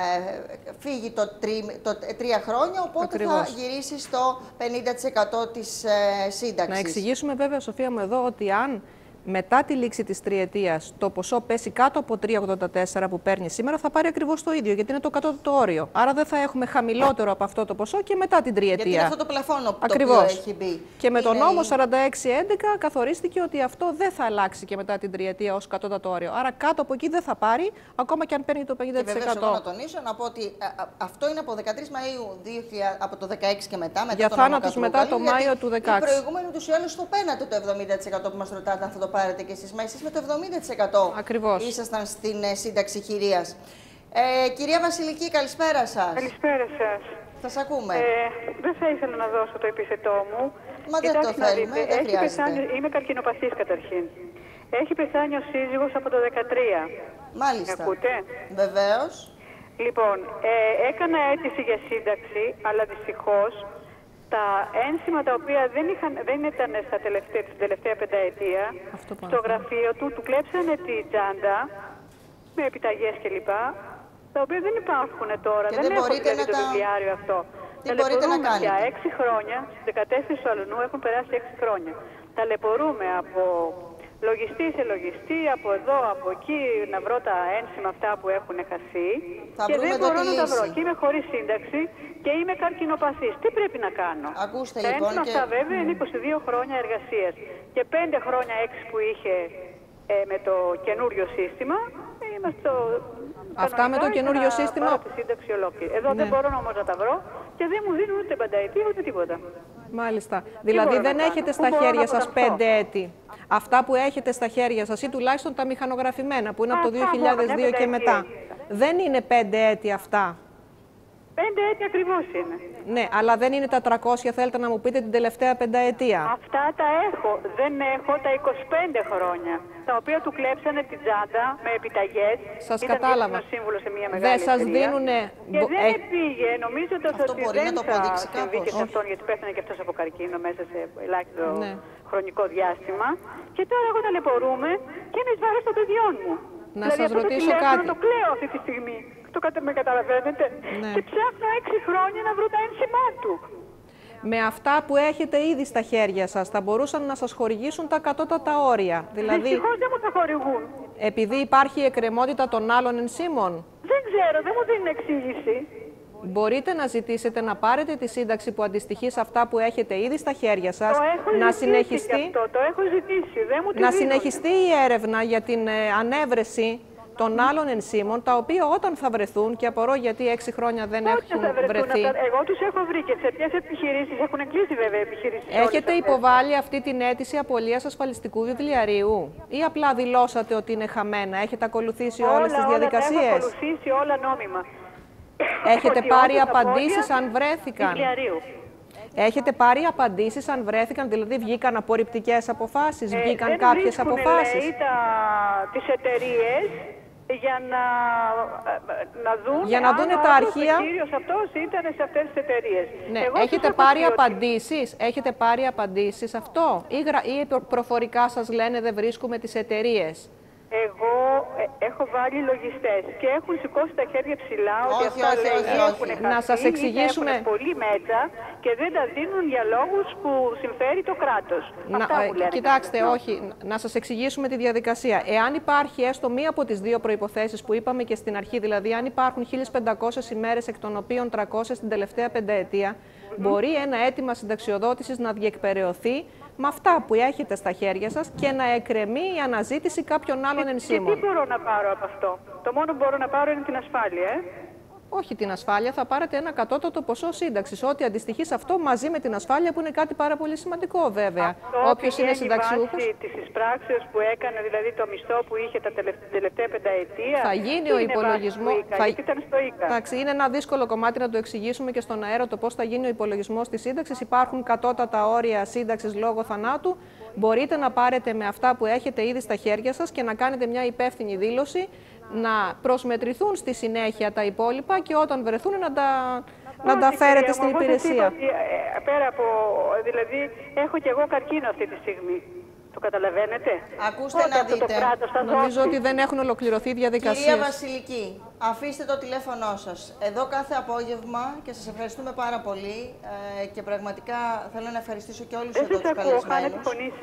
φύγει το, τρι, το τρία χρόνια, οπότε Ακριβώς. θα γυρίσει στο πενήντα τοις εκατό της ε, σύνταξης. Να εξηγήσουμε βέβαια, Σοφία μου, εδώ ότι αν μετά τη λήξη της τριετίας το ποσό πέσει κάτω από τρία ογδόντα τέσσερα που παίρνει σήμερα, θα πάρει ακριβώς το ίδιο, γιατί είναι το κατώτατο όριο. Άρα δεν θα έχουμε χαμηλότερο από αυτό το ποσό και μετά την τριετία. Γιατί είναι αυτό το πλαφόνο που Ακριβώς. το οποίο έχει μπει. Και με τον Είναι νόμο η... σαράντα έξι έντεκα καθορίστηκε ότι αυτό δεν θα αλλάξει και μετά την τριετία ως κατώτατο όριο. Άρα κάτω από εκεί δεν θα πάρει, ακόμα και αν παίρνει το πενήντα τοις εκατό. Και βεβαίως εγώ να τονίσω, να πω ότι α, α, αυτό είναι από δεκατρείς Μαΐου δύο χιλιάδες, από το δεκαέξι και μετά. μετά Για τον θάνατος νόμο μετά το Κατρούγκαλη, Μάιο του δεκαέξι. Οι προηγούμενοι τους ή άλλως το πένατε το εβδομήντα τοις εκατό που μας ρωτάτε αν θα το πάρετε κι εσείς. Μα εσείς με το εβδομήντα τοις εκατό Ακριβώς. ήσασταν στην ε, σύνταξη χειρίας. Ε, κυρία Βασιλική, καλησπέρα σας. Καλησπέρα σας. Σας ακούμε. Ε, δεν θα ήθελα να δώσω το επίθετό μου. Μα δεν Κοιτάξτε το να θέλουμε, δείτε, δεν έχει χρειάζεται. πεθάνει, είμαι καρκινοπαθής καταρχήν. Έχει πεθάνει ο σύζυγος από το δεκατρία. Μάλιστα. Με ακούτε? Βεβαίως. Λοιπόν, ε, έκανα αίτηση για σύνταξη, αλλά δυστυχώς τα ένσημα τα οποία δεν, είχαν, δεν ήταν στα τελευταία, στην τελευταία πενταετία, στο γραφείο του, του κλέψανε τη τσάντα με επιταγές κλπ. Τα οποία δεν υπάρχουν τώρα. Και δεν δεν έχω μπορείτε δηλαδή να το τα- βιβλιάριο αυτό. Τι μπορείτε να κάνετε? Για έξι χρόνια, στις δεκατέσσερις του Αλουνού έχουν περάσει έξι χρόνια. Ταλαιπωρούμε από λογιστή σε λογιστή, από εδώ, από εκεί, να βρω τα ένσημα αυτά που έχουν χαθεί. Θα Και βρούμε δεν εδώ μπορώ τη να τα βρω. λύση. Και είμαι χωρίς σύνταξη και είμαι καρκινοπαθής. Τι πρέπει να κάνω? Ακούστε Τα λοιπόν ένσημα και- αυτά βέβαια είναι είκοσι δύο χρόνια εργασίας. Και πέντε χρόνια έξι που είχε ε, με το καινούριο σύστημα. ε, Είμαστε στο... Αυτά με το κανονικά καινούριο είχα σύστημα- πάρω τη σύνταξη ολόκληρη. Εδώ Ναι. δεν μπορώ όμως να τα βρω και δεν μου δίνουν ούτε πενταετία ούτε τίποτα. Μάλιστα. Δηλαδή μπορώ να δεν κάνω? έχετε Πού στα μπορώ χέρια να σας αποταχθώ? πέντε έτη. Αυτά που έχετε στα χέρια σας ή τουλάχιστον τα μηχανογραφημένα που είναι από το Αυτά δύο χιλιάδες δύο μόνο, και μια μετά. πενταετία. Δεν είναι πέντε έτη αυτά. Πέντε έτη ακριβώς είναι. Ναι, αλλά δεν είναι τα τριακόσια, θέλετε να μου πείτε την τελευταία πενταετία. Αυτά τα έχω. Δεν έχω τα είκοσι πέντε χρόνια. Τα οποία του κλέψανε την τσάντα με επιταγές. Σας Ήταν κατάλαβα. σύμβουλο σε μια μεγάλη Δεν σας εταιρεία. δίνουνε... Και μπο- δεν ε, πήγε, νομίζοντας Αυτό ότι μπορεί δεν να το θα αποδείξει συμβεί και κάπως. σε αυτόν, γιατί πέθανε και αυτός από καρκίνο μέσα σε ελάχιστο Ναι. χρονικό διάστημα. Και τώρα εγώ ταλαιπωρούμε και είναι εις βάρος των παιδιών μου. Να δηλαδή, σας αυτό το ρωτήσω τηλέφωνο κάτι. το κλαίω αυτή τη στιγμή. Το κατα... με καταλαβαίνετε. Ναι. Και ψάχνω έξι χρόνια να βρω τα ένσημά του. Με αυτά που έχετε ήδη στα χέρια σας, θα μπορούσαν να σας χορηγήσουν τα κατώτατα όρια. Δηλαδή, Δυστυχώς δεν μου τα χορηγούν. επειδή υπάρχει εκκρεμότητα των άλλων ενσύμων, Δεν ξέρω, δεν μου δίνουν εξήγηση. μπορείτε να ζητήσετε να πάρετε τη σύνταξη που αντιστοιχεί σε αυτά που έχετε ήδη στα χέρια σας, Το έχω να ζητήσει συνεχιστεί, και αυτό, το έχω ζητήσει, δεν μου τη να δίνουν. συνεχιστεί η έρευνα για την ε, ανέβρεση των άλλων ενσύμων, τα οποία όταν θα βρεθούν, και απορώ γιατί έξι χρόνια δεν Πότε έχουν θα βρεθούν βρεθεί, αυτά? Εγώ τους έχω βρει και σε ποιες επιχειρήσεις έχουν κλείσει βέβαια επιχειρήσεις. έχετε υποβάλει αυτή την αίτηση απολείας ασφαλιστικού βιβλιαρίου ή απλά δηλώσατε ότι είναι χαμένα, έχετε ακολουθήσει όλα, όλες τις όλα, τα έχω διαδικασίες, ακολουθήσει όλα νόμιμα. έχετε Ότι πάρει όντως απαντήσεις απώλεια αν βρέθηκαν. βιβλιαρίου. Έχετε πάρει απαντήσεις αν βρέθηκαν, δηλαδή βγήκαν απορριπτικές αποφάσεις, Ε, βγήκαν δεν κάποιες βρίσκουνε, αποφάσεις. λέει, τα, τις εταιρείες για να, να δουν Για να αν δούνε ο τα άλλος, αρχεία. ο κύριος αυτός ήταν σε αυτές τις εταιρείες. Ναι, Εγώ τους έχετε έχω πάρει πει ότι- απαντήσεις, έχετε πάρει απαντήσεις αυτό ή, γρα... ή προ- προφορικά σας λένε δεν βρίσκουμε τις εταιρείες. Εγώ ε, έχω βάλει λογιστές και έχουν σηκώσει τα χέρια ψηλά ότι Όχι, αυτά όχι, λέει, όχι, έχουν όχι. χαθεί, Να σας ή θα εξηγήσουμε. έχουν πολύ μέτρα και δεν τα δίνουν για λόγους που συμφέρει το κράτος. Να, Αυτά ε, που λένε. κοιτάξτε, όχι. Να σας εξηγήσουμε τη διαδικασία. Εάν υπάρχει έστω μία από τις δύο προϋποθέσεις που είπαμε και στην αρχή, δηλαδή αν υπάρχουν χίλιες πεντακόσιες ημέρες εκ των οποίων τριακόσιες την τελευταία πενταετία, mm-hmm. μπορεί ένα αίτημα συνταξιοδότησης να διεκπεραιωθεί με αυτά που έχετε στα χέρια σας και να εκκρεμεί η αναζήτηση κάποιων άλλων ενσύμων. Και τι μπορώ να πάρω από αυτό? Το μόνο που μπορώ να πάρω είναι την ασφάλεια, ε? Όχι την ασφάλεια, θα πάρετε ένα κατώτατο ποσό σύνταξης, ό,τι αντιστοιχεί σε αυτό μαζί με την ασφάλεια, που είναι κάτι πάρα πολύ σημαντικό βέβαια. Όποιος είναι συνταξιούχος. Βάσει της εισπράξεως που έκανε, δηλαδή το μισθό που είχε τα τελευταία, τελευταία πενταετία. Θα γίνει ο υπολογισμός. Θα... ήταν στο ΙΚΑ. Εντάξει, είναι ένα δύσκολο κομμάτι να το εξηγήσουμε και στον αέρα το πώς θα γίνει ο υπολογισμός της σύνταξης. Υπάρχουν κατώτατα όρια σύνταξης λόγω θανάτου. Μπορείτε να πάρετε με αυτά που έχετε ήδη στα χέρια σας και να κάνετε μια υπεύθυνη δήλωση, να προσμετρηθούν στη συνέχεια τα υπόλοιπα και όταν βρεθούν να τα, να τα φέρετε στην υπηρεσία. Ότι, ε, πέρα από, δηλαδή, έχω και εγώ καρκίνο αυτή τη στιγμή. Το καταλαβαίνετε? Ακούστε Πότε να δείτε. Το κράτος θα Νομίζω ότι δεν έχουν ολοκληρωθεί διαδικασίες. Κυρία Βασιλική, αφήστε το τηλέφωνό σας. Εδώ κάθε απόγευμα και σας ευχαριστούμε πάρα πολύ ε, και πραγματικά θέλω να ευχαριστήσω και όλους εδώ τους καλεσμένους.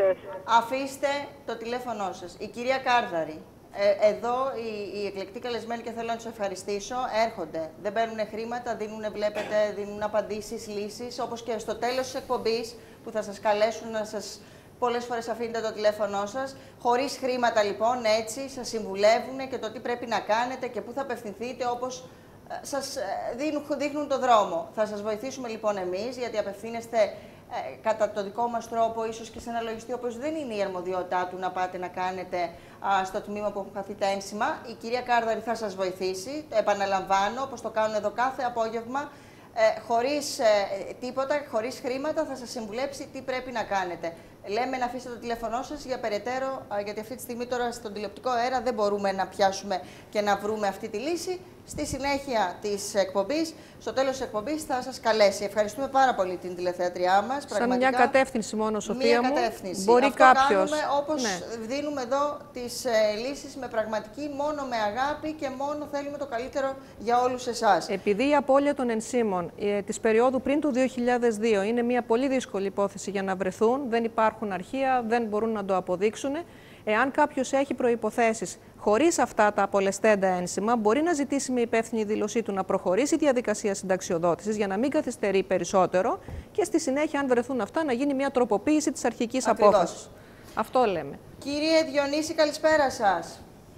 Αφήστε το τηλέφωνό σας. Η κυρία Κάρδαρη. Ε, εδώ οι, οι εκλεκτοί καλεσμένοι, και θέλω να τους ευχαριστήσω, έρχονται. Δεν παίρνουν χρήματα, δίνουν, βλέπετε, δίνουν απαντήσεις, λύσεις, όπως και στο τέλος της εκπομπής που θα σας καλέσουν να σας... Πολλές φορές αφήνετε το τηλέφωνό σας. Χωρίς χρήματα λοιπόν, έτσι, σας συμβουλεύουν και το τι πρέπει να κάνετε και πού θα απευθυνθείτε, όπως σας δίνουν, δείχνουν το δρόμο. Θα σας βοηθήσουμε λοιπόν εμείς, γιατί απευθύνεστε ε, κατά το δικό μας τρόπο, ίσως και σε ένα λογιστή, όπως δεν είναι η αρμοδιότητά του να πάτε να κάνετε α, στο τμήμα που έχουν χαθεί τα ένσημα. Η κυρία Κάρδαρη θα σας βοηθήσει, το επαναλαμβάνω, όπως το κάνουν εδώ κάθε απόγευμα. Ε, χωρίς ε, τίποτα, χωρίς χρήματα, θα σας συμβουλέψει τι πρέπει να κάνετε. Λέμε να αφήσετε το τηλέφωνό σας για περαιτέρω, γιατί αυτή τη στιγμή τώρα στον τηλεοπτικό αέρα δεν μπορούμε να πιάσουμε και να βρούμε αυτή τη λύση. Στη συνέχεια της εκπομπής, στο τέλος της εκπομπής, θα σας καλέσει. Ευχαριστούμε πάρα πολύ την τηλεθεατριά μας. Σαν μια κατεύθυνση μόνο, Σοφία μια μου. Κατεύθυνση. Μπορεί Αυτό κάποιος. κάνουμε όπως ναι. δίνουμε εδώ τις ε, λύσεις με πραγματική, μόνο με αγάπη και μόνο θέλουμε το καλύτερο για όλους εσάς. Επειδή η απώλεια των ενσύμων ε, της περίοδου πριν του δύο χιλιάδες δύο είναι μια πολύ δύσκολη υπόθεση για να βρεθούν, δεν υπάρχουν αρχεία, δεν μπορούν να το αποδείξουν. Εάν κάποιος έχει προϋποθέσεις χωρίς αυτά τα απολεσθέντα ένσημα, μπορεί να ζητήσει με υπεύθυνη δήλωσή του να προχωρήσει η διαδικασία συνταξιοδότησης για να μην καθυστερεί περισσότερο και στη συνέχεια, αν βρεθούν αυτά, να γίνει μια τροποποίηση της αρχικής Ακριβώς. απόφασης. Αυτό λέμε. Κύριε Διονύση, καλησπέρα σας.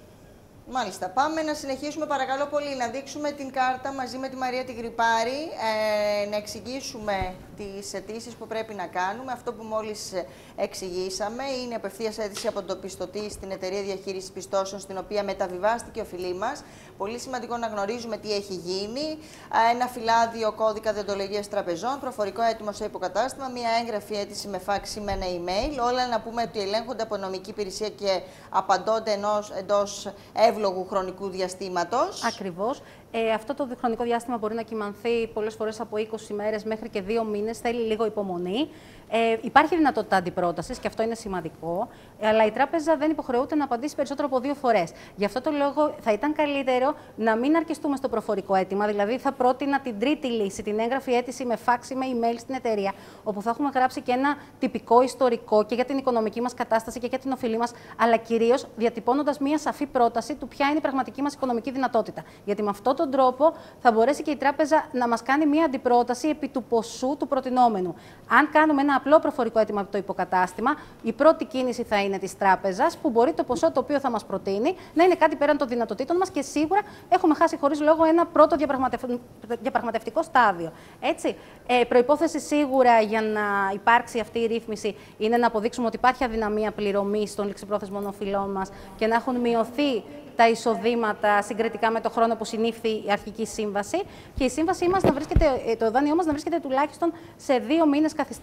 Μάλιστα. Πάμε να συνεχίσουμε παρακαλώ πολύ, να δείξουμε την κάρτα μαζί με τη Μαρία τη Γρυπάρη, ε, να εξηγήσουμε τις αιτήσεις που πρέπει να κάνουμε. Αυτό που μόλις εξηγήσαμε είναι απευθείας αίτηση από τον πιστωτή στην εταιρεία διαχείρισης πιστώσεων, στην οποία μεταβιβάστηκε ο φιλή μας. Πολύ σημαντικό να γνωρίζουμε τι έχει γίνει. Ένα φυλάδιο κώδικα διοντολογίας τραπεζών, προφορικό έτοιμο σε υποκατάστημα, μια έγγραφη αίτηση με φάξη με ένα email. Όλα να πούμε ότι ελέγχονται από νομική υπηρεσία και απαντώνται ενός, εντός εύλογου χρονικού διαστήματος. Ακριβώς. Ε, αυτό το χρονικό διάστημα μπορεί να κυμανθεί πολλές φορές από είκοσι μέρες μέχρι και δύο μήνες. Θέλει λίγο υπομονή. Ε, υπάρχει δυνατότητα αντιπρότασης και αυτό είναι σημαντικό. Αλλά η τράπεζα δεν υποχρεούται να απαντήσει περισσότερο από δύο φορές. Γι' αυτό το λόγο θα ήταν καλύτερο να μην αρκεστούμε στο προφορικό αίτημα. Δηλαδή, θα πρότεινα την τρίτη λύση, την έγγραφη αίτηση με φάξη, με email στην εταιρεία, όπου θα έχουμε γράψει και ένα τυπικό ιστορικό και για την οικονομική μας κατάσταση και για την οφειλή μας, αλλά κυρίως διατυπώνοντας μία σαφή πρόταση του ποια είναι η πραγματική μας οικονομική δυνατότητα. Γιατί με αυτόν τον τρόπο θα μπορέσει και η τράπεζα να μας κάνει μία αντιπρόταση επί του ποσού του προτινόμενου. Αν κάνουμε ένα απλό προφορικό αίτημα από το υποκατάστημα, η πρώτη κίνηση θα είναι της τράπεζας, που μπορεί το ποσό το οποίο θα μας προτείνει να είναι κάτι πέραν των δυνατοτήτων μας και σίγουρα έχουμε χάσει χωρίς λόγο ένα πρώτο διαπραγματευ... διαπραγματευτικό στάδιο. Έτσι, ε, προϋπόθεση σίγουρα για να υπάρξει αυτή η ρύθμιση είναι να αποδείξουμε ότι υπάρχει αδυναμία πληρωμής των ληξιπρόθεσμων οφειλών μας και να έχουν μειωθεί τα εισοδήματα συγκριτικά με το χρόνο που συνήφθη η αρχική σύμβαση και η σύμβασή μας να βρίσκεται, το δάνειό μας να βρίσκεται τουλάχιστον σε δύο μήνες καθυστέρηση και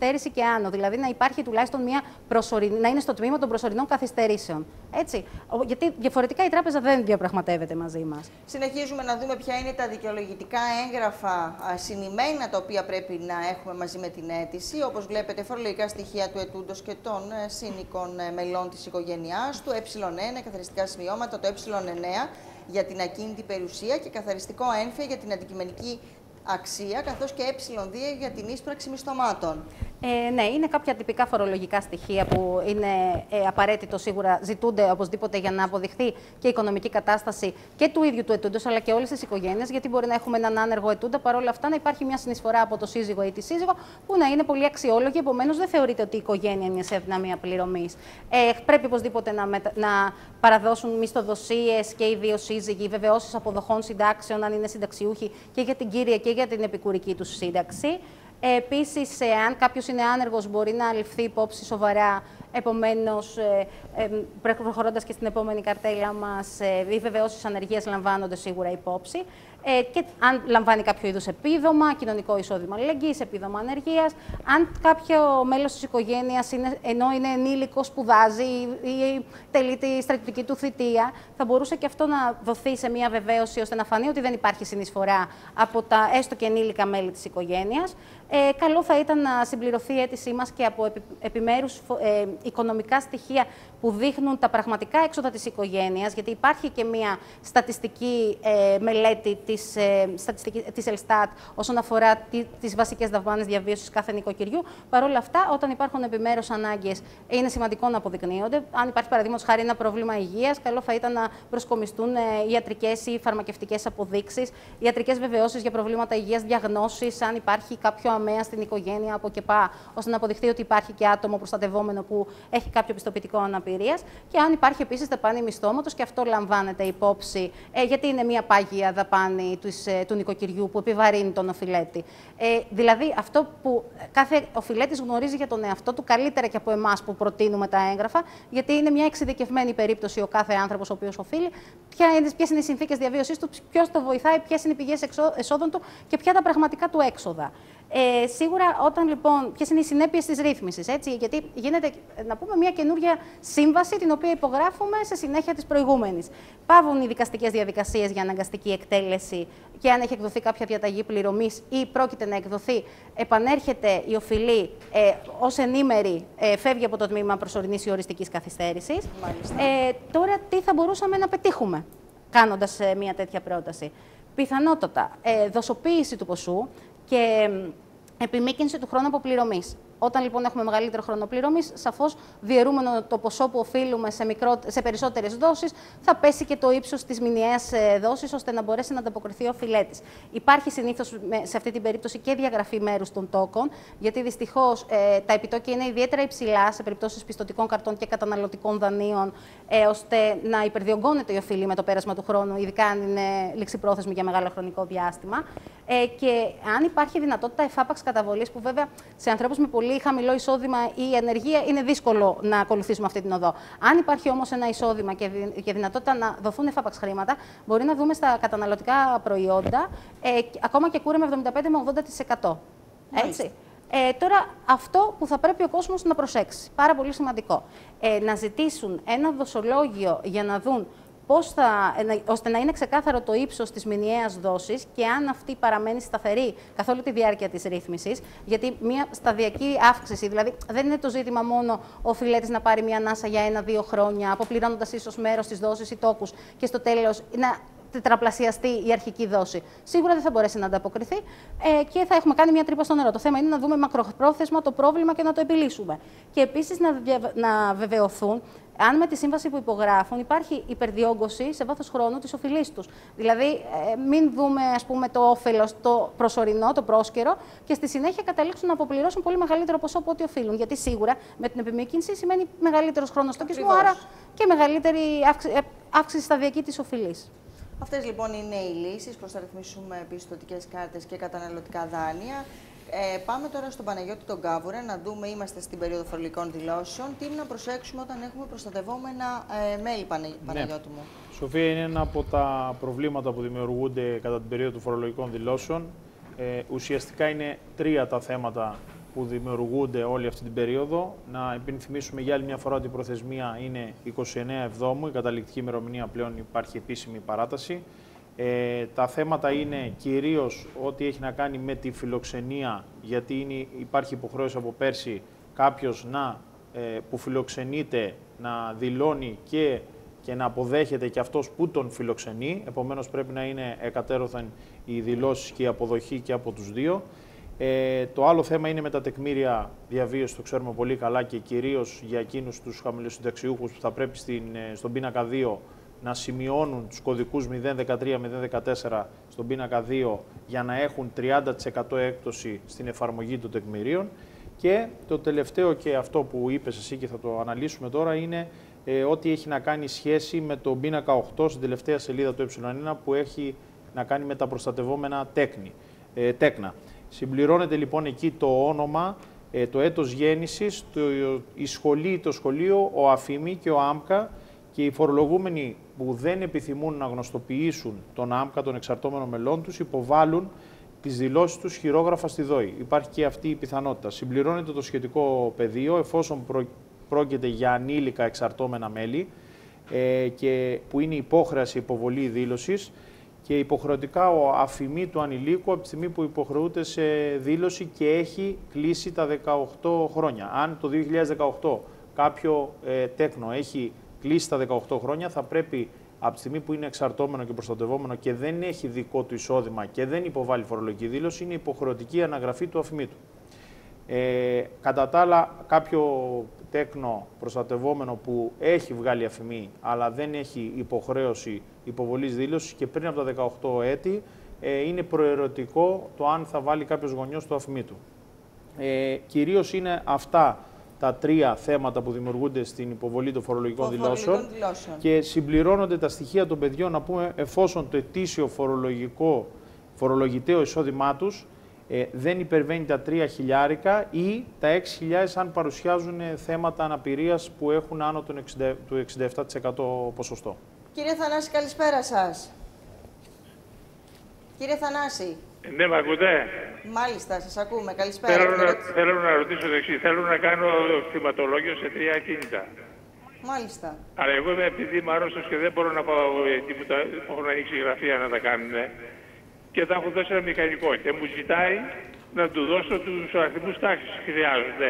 και άνω. Δηλαδή να υπάρχει τουλάχιστον μια προσωρινή, να είναι στο τμήμα των προσωρινών καθυστερήσεων. Έτσι. Γιατί διαφορετικά η τράπεζα δεν διαπραγματεύεται μαζί μας. Συνεχίζουμε να δούμε ποια είναι τα δικαιολογητικά έγγραφα συνημμένα τα οποία πρέπει να έχουμε μαζί με την αίτηση. Όπως βλέπετε, φορολογικά στοιχεία του ετούντος και των σύνοικων μελών της οικογένειάς του, ε ένα, καθαριστικά σημειώματα, το ε εννέα για την ακίνητη περιουσία και καθαριστικό έμφυα για την αντικειμενική αξία, καθώς και ε δύο για την ίσπραξη μισθωμάτων. Ε, ναι, είναι κάποια τυπικά φορολογικά στοιχεία που είναι ε, απαραίτητο σίγουρα, ζητούνται οπωσδήποτε για να αποδειχθεί και η οικονομική κατάσταση και του ίδιου του ετούντος, αλλά και όλες τις οικογένειες, γιατί μπορεί να έχουμε έναν άνεργο ετούντα, παρόλα αυτά να υπάρχει μια συνεισφορά από το σύζυγο ή τη σύζυγο που να είναι πολύ αξιόλογη, επομένως δεν θεωρείται ότι η οικογένεια είναι σε αδυναμία πληρωμής. Ε, πρέπει οπωσδήποτε να, μετα... να παραδώσουν μισθοδοσίες και οι δύο σύζυγοι, βεβαιώσεις αποδοχών συντάξεων, αν είναι συνταξιούχοι, και για την κύρια και για την επικουρική του σύνταξη. Επίσης, αν κάποιος είναι άνεργος, μπορεί να ληφθεί υπόψη σοβαρά. Επομένως, ε, ε, προχωρώντας και στην επόμενη καρτέλα μας, ε, οι βεβαιώσεις ανεργίας λαμβάνονται σίγουρα υπόψη. Ε, και αν λαμβάνει κάποιο είδους επίδομα, κοινωνικό εισόδημα αλληλεγγύης, επίδομα ανεργίας, αν κάποιο μέλος της οικογένειας, είναι, ενώ είναι ενήλικο, σπουδάζει ή τελεί τη στρατιωτική του θητεία, θα μπορούσε και αυτό να δοθεί σε μια βεβαίωση ώστε να φανεί ότι δεν υπάρχει συνεισφορά από τα έστω και ενήλικα μέλη της οικογένειας. Ε, καλό θα ήταν να συμπληρωθεί η αίτησή μας και από επι, επιμέρους ε, οικονομικά στοιχεία που δείχνουν τα πραγματικά έξοδα της οικογένειας, γιατί υπάρχει και μια στατιστική ε, μελέτη της, ε, στατιστική, της Ελστάτ όσον αφορά τι, τις βασικές δαπάνες διαβίωσης κάθε νοικοκυριού. Παρ' όλα αυτά, όταν υπάρχουν επιμέρους ανάγκες, είναι σημαντικό να αποδεικνύονται. Αν υπάρχει, παραδείγματος χάρη, ένα πρόβλημα υγείας, καλό θα ήταν να προσκομιστούν ε, ιατρικές ή φαρμακευτικές αποδείξεις, ιατρικές βεβαιώσεις για προβλήματα υγείας, διαγνώσεις, αν υπάρχει κάποιο αμαία στην οικογένεια από και πά, ώστε να αποδειχθεί ότι υπάρχει και άτομο προστατευόμενο που έχει κάποιο πιστοποιητικό αναπηρίας. Και αν υπάρχει επίσης δαπάνη μισθώματος, και αυτό λαμβάνεται υπόψη, ε, γιατί είναι μια πάγια δαπάνη του, ε, του νοικοκυριού που επιβαρύνει τον οφειλέτη. Ε, δηλαδή, αυτό που κάθε οφειλέτης γνωρίζει για τον εαυτό του καλύτερα και από εμάς που προτείνουμε τα έγγραφα, γιατί είναι μια εξειδικευμένη περίπτωση ο κάθε άνθρωπος ο οποίος οφείλει, ποιες είναι οι συνθήκες διαβίωσής του, ποιος το βοηθάει, ποιες είναι οι πηγές εσόδων του και ποια τα πραγματικά του έξοδα. Ε, σίγουρα, όταν λοιπόν, ποιες είναι οι συνέπειες της ρύθμισης, έτσι, γιατί γίνεται, να πούμε, μια καινούργια σύμβαση την οποία υπογράφουμε σε συνέχεια της προηγούμενης. Πάβουν οι δικαστικές διαδικασίες για αναγκαστική εκτέλεση και αν έχει εκδοθεί κάποια διαταγή πληρωμής ή πρόκειται να εκδοθεί, επανέρχεται η οφειλή ε, ως ενήμερη, ε, φεύγει από το τμήμα προσωρινής ή οριστικής καθυστέρησης. Ε, τώρα, τι θα μπορούσαμε να πετύχουμε κάνοντας ε, μια τέτοια πρόταση? Πιθανότατα ε, δοσοποίηση του ποσού και επιμήκυνση του χρόνου αποπληρωμής. Όταν λοιπόν έχουμε μεγαλύτερο χρόνο πληρωμής, σαφώς διαιρούμενο το ποσό που οφείλουμε σε, μικρό, σε περισσότερες δόσεις, θα πέσει και το ύψος της μηνιαίας δόσης, ώστε να μπορέσει να ανταποκριθεί ο οφειλέτης. Υπάρχει συνήθως σε αυτή την περίπτωση και διαγραφή μέρους των τόκων, γιατί δυστυχώς ε, τα επιτόκια είναι ιδιαίτερα υψηλά σε περιπτώσεις πιστωτικών καρτών και καταναλωτικών δανείων, ε, ώστε να υπερδιωγγώνεται η οφειλή με το πέρασμα του χρόνου, ειδικά αν είναι ληξιπρόθεσμη για μεγάλο χρονικό διάστημα. Ε, και αν υπάρχει δυνατότητα εφάπαξ καταβολής, που βέβαια σε ανθρώπους με πολύ χαμηλό εισόδημα ή ανεργία είναι δύσκολο να ακολουθήσουμε αυτή την οδό. Αν υπάρχει όμως ένα εισόδημα και, δι, και δυνατότητα να δοθούν εφάπαξ χρήματα, μπορεί να δούμε στα καταναλωτικά προϊόντα ε, ακόμα και κούρεμα εβδομήντα πέντε με ογδόντα τοις εκατό. Έτσι. Ε, τώρα, αυτό που θα πρέπει ο κόσμος να προσέξει, πάρα πολύ σημαντικό, ε, να ζητήσουν ένα δοσολόγιο για να δουν πώς θα, ώστε να είναι ξεκάθαρο το ύψος της μηνιαίας δόσης και αν αυτή παραμένει σταθερή καθ' όλη τη διάρκεια της ρύθμισης. Γιατί μια σταδιακή αύξηση, δηλαδή δεν είναι το ζήτημα μόνο ο οφειλέτης να πάρει μια ανάσα για ένα-δύο χρόνια, αποπληρώνοντας ίσως μέρος της δόσης ή τόκους και στο τέλος να τετραπλασιαστεί η αρχική δόση. Σίγουρα δεν θα μπορέσει να ανταποκριθεί ε, και θα έχουμε κάνει μια τρύπα στο νερό. Το θέμα είναι να δούμε μακροπρόθεσμα το πρόβλημα και να το επιλύσουμε. Και επίσης να, να βεβαιωθούν αν με τη σύμβαση που υπογράφουν υπάρχει υπερδιόγκωση σε βάθος χρόνου της οφειλής τους. Δηλαδή, ε, μην δούμε, ας πούμε, το όφελος, το προσωρινό, το πρόσκαιρο και στη συνέχεια καταλήξουν να αποπληρώσουν πολύ μεγαλύτερο ποσό από ό,τι οφείλουν. Γιατί σίγουρα με την επιμήκυνση σημαίνει μεγαλύτερος χρόνος στοκισμού, άρα και μεγαλύτερη αύξηση, αύξηση σταδιακή της οφειλής. Αυτές λοιπόν είναι οι λύσεις, πώς θα ρυθμίσουμε πιστωτικές κάρτες και καταναλωτικά δάνεια. Ε, πάμε τώρα στον Παναγιώτη τον Κάβουρα να δούμε, είμαστε στην περίοδο φορολογικών δηλώσεων, τι να προσέξουμε όταν έχουμε προστατευόμενα ε, μέλη, Παναγιώτη μου. Ναι. Σοφία, είναι ένα από τα προβλήματα που δημιουργούνται κατά την περίοδο των φορολογικών δηλώσεων. Ε, ουσιαστικά είναι τρία τα θέματα που δημιουργούνται όλη αυτή την περίοδο. Να υπενθυμίσουμε για άλλη μια φορά ότι η προθεσμία είναι είκοσι εννέα Εβδόμου, η καταληκτική ημερομηνία πλέον υπάρχει επίσημη παράταση. Ε, τα θέματα είναι κυρίως ό,τι έχει να κάνει με τη φιλοξενία, γιατί είναι, υπάρχει υποχρέωση από πέρσι κάποιος να, ε, που φιλοξενείται να δηλώνει και, και να αποδέχεται και αυτός που τον φιλοξενεί. Επομένως πρέπει να είναι εκατέρωθεν οι δηλώσεις και η αποδοχή και από τους δύο. Ε, το άλλο θέμα είναι με τα τεκμήρια διαβίωσης, το ξέρουμε πολύ καλά, και κυρίως για εκείνους τους χαμηλοσυνταξιούχους που θα πρέπει στην, στον πίνακα δύο να σημειώνουν τους κωδικούς μηδέν δεκατρία μηδέν δεκατέσσερα στον πίνακα δύο για να έχουν τριάντα τοις εκατό έκπτωση στην εφαρμογή των τεκμηρίων. Και το τελευταίο, και αυτό που είπες εσύ και θα το αναλύσουμε τώρα, είναι ε, ό,τι έχει να κάνει σχέση με τον πίνακα οκτώ στην τελευταία σελίδα του ε ένα που έχει να κάνει με τα προστατευόμενα τέκνη, ε, τέκνα. Συμπληρώνεται λοιπόν εκεί το όνομα, ε, το έτος γέννησης, το, η σχολή, το σχολείο, ο αφήμι και ο άμκα, και οι φορολογούμενοι που δεν επιθυμούν να γνωστοποιήσουν τον άμκα των εξαρτώμενων μελών τους υποβάλλουν τις δηλώσεις τους χειρόγραφα στη ΔΟΗ. Υπάρχει και αυτή η πιθανότητα. Συμπληρώνεται το σχετικό πεδίο εφόσον προ, πρόκειται για ανήλικα εξαρτώμενα μέλη ε, και που είναι υπόχρεαση υποβολή δήλωσης, και υποχρεωτικά ο αφημί του ανηλίκου από τη στιγμή που υποχρεούται σε δήλωση και έχει κλείσει τα δεκαοκτώ χρόνια. Αν το δύο χιλιάδες δεκαοκτώ κάποιο ε, τέκνο έχει κλείσει τα δεκαοκτώ χρόνια, θα πρέπει από τη στιγμή που είναι εξαρτώμενο και προστατευόμενο και δεν έχει δικό του εισόδημα και δεν υποβάλλει φορολογική δήλωση, είναι υποχρεωτική αναγραφή του αφημί του. Ε, κατά τα άλλα, κάποιο τέκνο προστατευόμενο που έχει βγάλει αφημί αλλά δεν έχει υποχρέωση υποβολής δήλωσης και πριν από τα δεκαοκτώ έτη, ε, είναι προαιρετικό το αν θα βάλει κάποιος γονιός το αφημί του. Ε, κυρίως είναι αυτά τα τρία θέματα που δημιουργούνται στην υποβολή των φορολογικών δηλώσεων, δηλώσεων και συμπληρώνονται τα στοιχεία των παιδιών, να πούμε, εφόσον το ετήσιο φορολογικό, φορολογητέο εισόδημά τους ε, δεν υπερβαίνει τα τρία χιλιάρικα ή τα έξι χιλιάδες αν παρουσιάζουν θέματα αναπηρίας που έχουν άνω των εξήντα, του εξήντα επτά τοις εκατό ποσοστό. Κύριε Θανάση, καλησπέρα σας. Κύριε Θανάση. Ναι, με ακούτε? Μάλιστα, σας ακούμε. Καλησπέρα. Θέλω να, θέλω να ρωτήσω το εξής. Θέλω να κάνω κτηματολόγιο σε τρία ακίνητα. Μάλιστα. Αλλά εγώ είμαι, επειδή είμαι άρρωστος και δεν μπορώ να πάω τίποτα, έχω να ανοίξει γραφεία να τα κάνουν, και θα έχω δώσει ένα μηχανικό και μου ζητάει να του δώσω τους αριθμούς τάξης που χρειάζονται.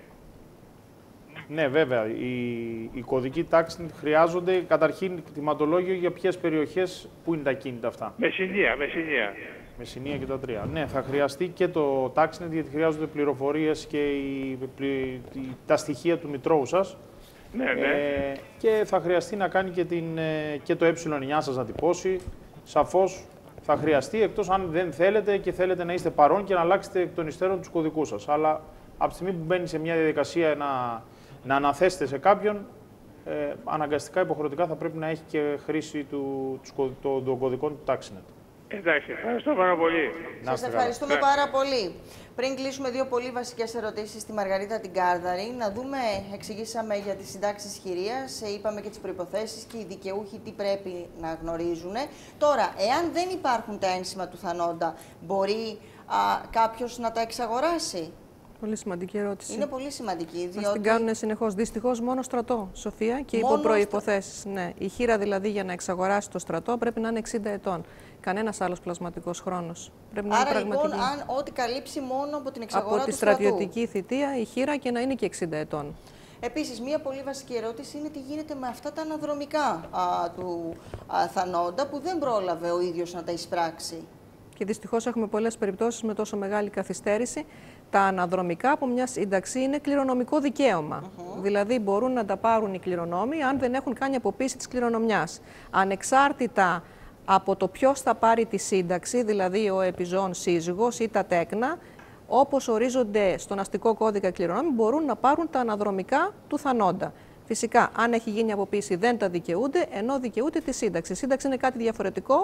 Ναι, βέβαια. Οι, οι κωδικοί τάξης χρειάζονται καταρχήν κτηματολόγιο για ποιες περιοχές, πού είναι τα κίνητα αυτά. Μεσσηνία, Μεσσηνία. Μεσσηνία και τα τρία. Ναι, θα χρειαστεί και το TaxNet γιατί χρειάζονται πληροφορίες και οι, πλη, τα στοιχεία του μητρώου σας. Ναι, ναι. Ε, και θα χρειαστεί να κάνει και, την, και το ε εννιά σας να τυπώσει. Σαφώς θα χρειαστεί, εκτός αν δεν θέλετε και θέλετε να είστε παρόν και να αλλάξετε εκ των υστέρων τους κωδικούς σας. Αλλά από τη στιγμή που μπαίνει σε μια διαδικασία να, να αναθέσετε σε κάποιον, ε, αναγκαστικά υποχρεωτικά θα πρέπει να έχει και χρήση του, του, του, των κωδικών του TaxNet. Εντάξει, ευχαριστώ πάρα πολύ. Σας ευχαριστούμε ναι. πάρα πολύ. Πριν κλείσουμε δύο πολύ βασικές ερωτήσεις στη Μαργαρίτα την Κάρδαρη, να δούμε, εξηγήσαμε για τις συντάξεις χειρίας, είπαμε και τις προϋποθέσεις και οι δικαιούχοι τι πρέπει να γνωρίζουν. Τώρα, εάν δεν υπάρχουν τα ένσημα του θανόντα, μπορεί α, κάποιος να τα εξαγοράσει? Πολύ σημαντική ερώτηση. Είναι πολύ σημαντική. Διότι... Μας την κάνουν συνεχώς. Δυστυχώς μόνο στρατό, Σοφία, και υπό προϋποθέσεις. Ναι. Η χείρα δηλαδή για να εξαγοράσει το στρατό πρέπει να είναι εξήντα ετών. Κανένας άλλος πλασματικός χρόνος. Πρέπει Άρα, να είναι πραγματική. Λοιπόν, αν ό,τι καλύψει μόνο από την εξαγορά από του τη στρατιωτική θητεία, η χείρα και να είναι και εξήντα ετών. Επίσης, μία πολύ βασική ερώτηση είναι τι γίνεται με αυτά τα αναδρομικά α, του α, θανόντα που δεν πρόλαβε ο ίδιος να τα εισπράξει. Και δυστυχώς έχουμε πολλές περιπτώσεις με τόσο μεγάλη καθυστέρηση. Τα αναδρομικά από μια σύνταξη είναι κληρονομικό δικαίωμα. Uh-huh. Δηλαδή μπορούν να τα πάρουν οι κληρονόμοι αν δεν έχουν κάνει αποποίηση της κληρονομιάς. Ανεξάρτητα από το ποιος θα πάρει τη σύνταξη, δηλαδή ο επιζών σύζυγος ή τα τέκνα, όπως ορίζονται στον αστικό κώδικα κληρονόμοι, μπορούν να πάρουν τα αναδρομικά του θανόντα. Φυσικά, αν έχει γίνει αποποίηση δεν τα δικαιούνται, ενώ δικαιούνται τη σύνταξη. Η σύνταξη είναι κάτι διαφορετικό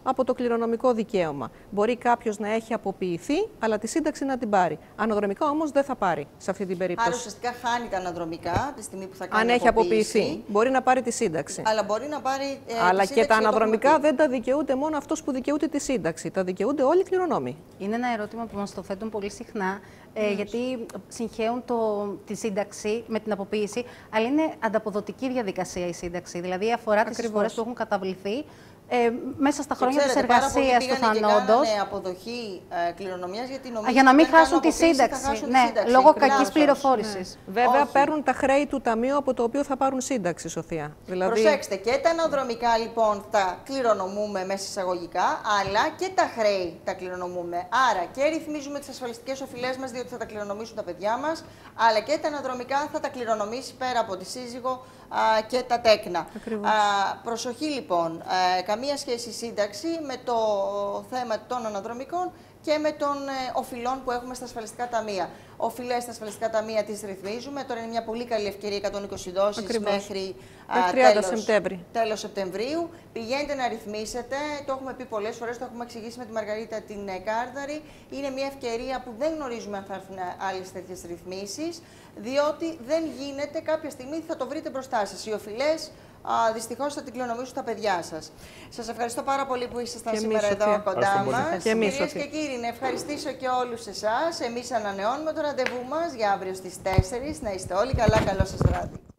από το κληρονομικό δικαίωμα. Μπορεί κάποιος να έχει αποποιηθεί, αλλά τη σύνταξη να την πάρει. Αναδρομικά όμως δεν θα πάρει σε αυτή την περίπτωση. Άρα ουσιαστικά χάνει τα αναδρομικά τη στιγμή που θα κάνει Αν έχει αποποιηθεί, μπορεί να πάρει τη σύνταξη. Αλλά μπορεί να πάρει. Ε, αλλά τη και τα αναδρομικά δεν τα δικαιούται μόνο αυτός που δικαιούται τη σύνταξη. Τα δικαιούνται όλοι οι κληρονόμοι. Είναι ένα ερώτημα που μας το θέτουν πολύ συχνά, ε, γιατί συγχαίουν το, τη σύνταξη με την αποποίηση, αλλά είναι ανταποδοτική διαδικασία η σύνταξη. Δηλαδή αφορά τις εισφορές που έχουν καταβληθεί ε, μέσα στα χρόνια της εργασίας του θανόντος. Είναι αποδοχή ε, κληρονομιάς, γιατί νομίζω για να μην ότι χάσουν τη σύνταξη. χάσουν Ναι, τη σύνταξη. λόγω κακής πληροφόρησης. Ναι. Βέβαια, Όχι. παίρνουν τα χρέη του ταμείου από το οποίο θα πάρουν σύνταξη, Σοφία. Δηλαδή... Προσέξτε, και τα αναδρομικά λοιπόν τα κληρονομούμε μέσα εισαγωγικά, αλλά και τα χρέη τα κληρονομούμε. Άρα και ρυθμίζουμε τις ασφαλιστικές οφειλές μας, διότι θα τα κληρονομήσουν τα παιδιά μας, αλλά και τα αναδρομικά θα τα κληρονομήσει πέρα από τη σύζυγο α, και τα τέκνα. Α, προσοχή λοιπόν, α, καμία σχέση σύνταξη με το θέμα των αναδρομικών και με των ε, οφειλών που έχουμε στα ασφαλιστικά ταμεία. Οφειλές στα ασφαλιστικά ταμεία τις ρυθμίζουμε. Τώρα είναι μια πολύ καλή ευκαιρία, εκατόν είκοσι δόσεις μέχρι τέλος, Σεπτέμβρη. τέλος Σεπτεμβρίου. Πηγαίνετε να ρυθμίσετε. Το έχουμε πει πολλές φορές, το έχουμε εξηγήσει με τη Μαργαρίτα την ε, Κάρδαρη. Είναι μια ευκαιρία που δεν γνωρίζουμε αν θα έρθουν άλλες τέτοιες ρυθμίσεις, διότι δεν γίνεται κάποια στιγμή, θα το βρείτε μπροστά σας. Οι οφειλές δυστυχώς θα την κληρονομήσουν τα παιδιά σας. Σας ευχαριστώ πάρα πολύ που ήσασταν σήμερα εδώ Σοφία. κοντά μας. Και εμείς, Κυρίες και κύριοι, να ευχαριστήσω και όλους εσάς. Εμείς ανανεώνουμε το ραντεβού μας για αύριο στις τέσσερις. Να είστε όλοι καλά. Καλό σας βράδυ.